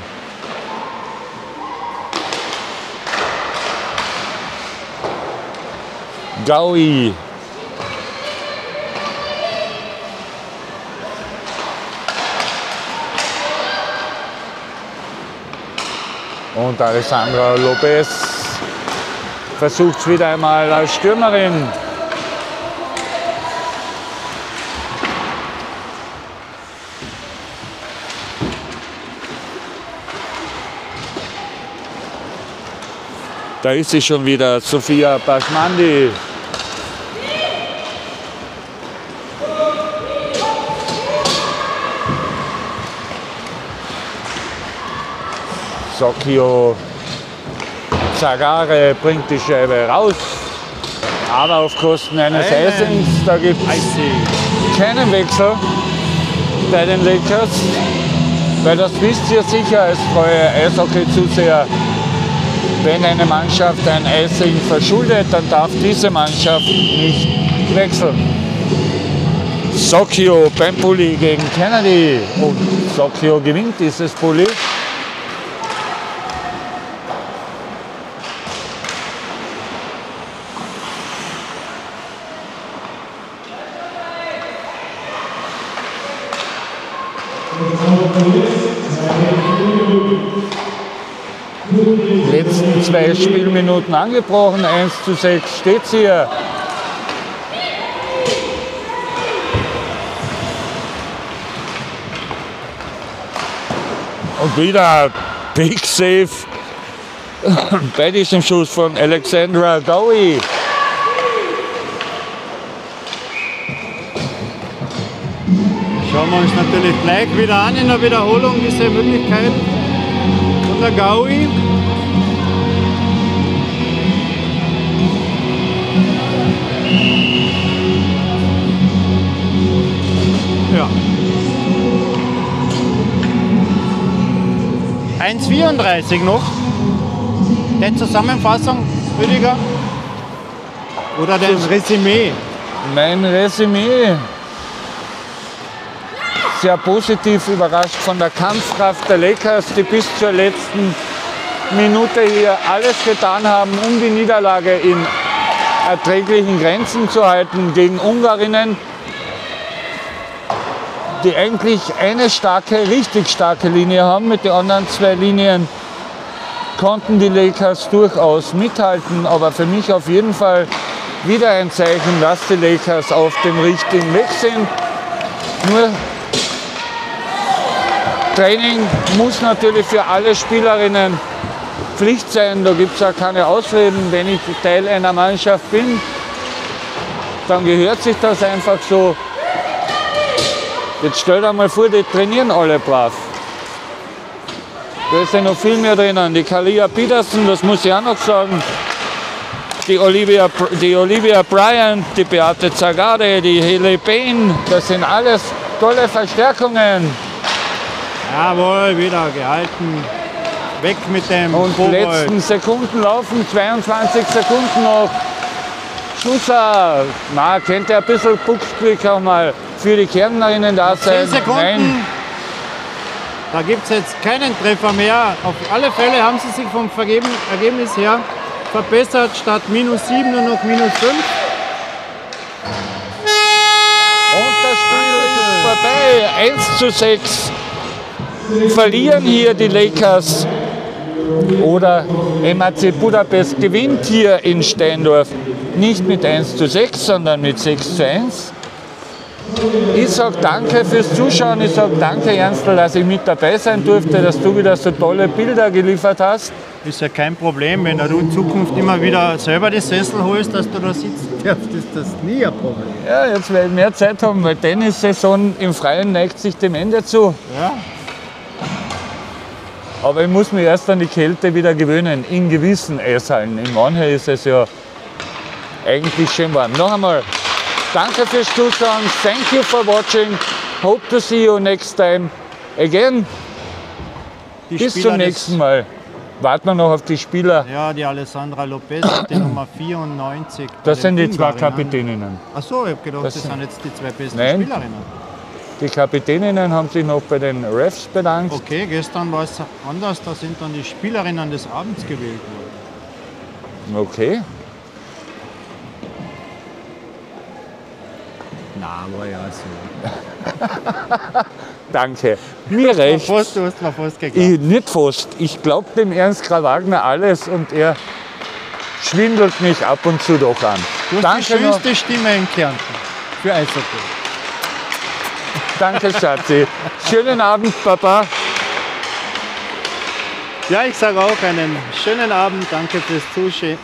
Gaui. Und Alessandra Lopez versucht es wieder einmal als Stürmerin. Da ist sie schon wieder, Sophia Paschmandi. Socchio Zagare bringt die Scheibe raus, aber auf Kosten eines Eisings. Da gibt es keinen Wechsel bei den Lakers, weil das wisst ihr sicher als treue Eishockey-Zuseher. Wenn eine Mannschaft ein Icing verschuldet, dann darf diese Mannschaft nicht wechseln. Socchio beim Bulli gegen Kennedy und Socchio gewinnt dieses Bulli. Letzten 2 Spielminuten angebrochen, 1:6 steht sie hier. Und wieder Big Save bei diesem Schuss von Alexandra Gaui. Schauen wir uns natürlich gleich wieder an in der Wiederholung diese Möglichkeit von der Gaui. Ja. 1:34 noch. Die Zusammenfassung, Rüdiger? Oder das Resümee? Mein Resümee. Sehr positiv überrascht von der Kampfkraft der Lakers, die bis zur letzten Minute hier alles getan haben, um die Niederlage in erträglichen Grenzen zu halten gegen Ungarinnen, die eigentlich eine starke, richtig starke Linie haben. Mit den anderen 2 Linien konnten die Lakers durchaus mithalten, aber für mich auf jeden Fall wieder ein Zeichen, dass die Lakers auf dem richtigen Weg sind. Nur Training muss natürlich für alle Spielerinnen Pflicht sein. Da gibt es ja keine Ausreden. Wenn ich Teil einer Mannschaft bin, dann gehört sich das einfach so. Jetzt stell dir mal vor, die trainieren alle brav. Da ist ja noch viel mehr drinnen. Die Kalia Petersen, das muss ich auch noch sagen. Die Olivia Bryant, die Beate Zagade, die Haley Bain, das sind alles tolle Verstärkungen. Jawohl, wieder gehalten. Weg mit dem Und Kobold. letzten Sekunden laufen, 22 Sekunden noch. Schusser, na, könnte ein bisschen Puckglück auch mal für die Kärntnerinnen da sein. 10 Sekunden. Nein. Da gibt es jetzt keinen Treffer mehr. Auf alle Fälle haben sie sich vom Ergebnis her verbessert. Statt -7 nur noch -5. Und das Spiel ist vorbei. 1:6. Verlieren hier die Lakers. Oder MAC Budapest gewinnt hier in Steindorf. Nicht mit 1:6, sondern mit 6:1. Ich sage danke fürs Zuschauen. Ich sage danke, Ernstl, dass ich mit dabei sein durfte, dass du wieder so tolle Bilder geliefert hast. Ist ja kein Problem, wenn du in Zukunft immer wieder selber die Sessel holst, dass du da sitzen darfst, ist das nie ein Problem. Ja, jetzt werde ich mehr Zeit haben, weil Tennissaison im Freien neigt sich dem Ende zu. Ja. Aber ich muss mich erst an die Kälte wieder gewöhnen, in gewissen Eishallen. In manchen ist es ja eigentlich schön warm. Noch einmal, danke fürs Zuschauen. Thank you for watching. Hope to see you next time again. Bis zum nächsten Mal. Warten wir noch auf die Spieler. Ja, die Alessandra Lopez, die Nummer 94. Das sind die zwei Ungarinnen. Kapitäninnen. Achso, ich habe gedacht, das sind- sind jetzt die zwei besten Nein. Spielerinnen. Die Kapitäninnen haben sich noch bei den Refs bedankt. Okay, gestern war es anders, da sind dann die Spielerinnen des Abends gewählt worden. Okay. Na, war ja so. Danke. Mir recht. Du hast mir fast geglaubt. Ich, nicht fast. Ich glaube dem Ernst Karl Wagner alles und er schwindelt mich ab und zu doch an. Du hast Danke, die schönste Stimme in Kärnten für Eishockey. Danke, Schatzi. Schönen Abend, Papa. Ja, ich sage auch einen schönen Abend. Danke fürs Zusehen.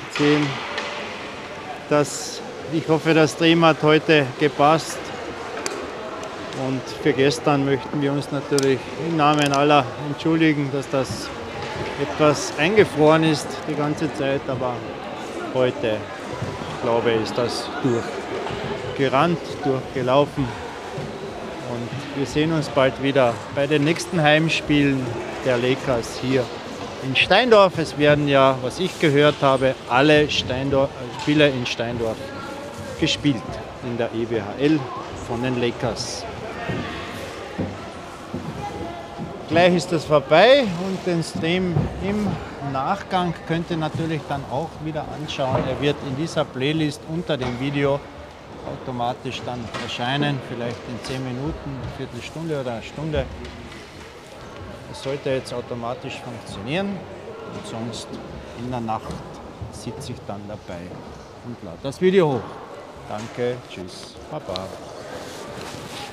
Ich hoffe, das Stream hat heute gepasst. Und für gestern möchten wir uns natürlich im Namen aller entschuldigen, dass das etwas eingefroren ist die ganze Zeit. Aber heute, glaube ich, ist das durchgerannt, durchgelaufen. Und wir sehen uns bald wieder bei den nächsten Heimspielen der Lakers hier in Steindorf. Es werden ja, was ich gehört habe, alle Spiele in Steindorf gespielt in der EWHL von den Lakers. Gleich ist das vorbei und den Stream im Nachgang könnt ihr natürlich dann auch wieder anschauen. Er wird in dieser Playlist unter dem Video automatisch dann erscheinen, vielleicht in 10 Minuten, eine Viertelstunde oder eine Stunde. Das sollte jetzt automatisch funktionieren und sonst in der Nacht sitze ich dann dabei und lade das Video hoch. Danke, tschüss, baba.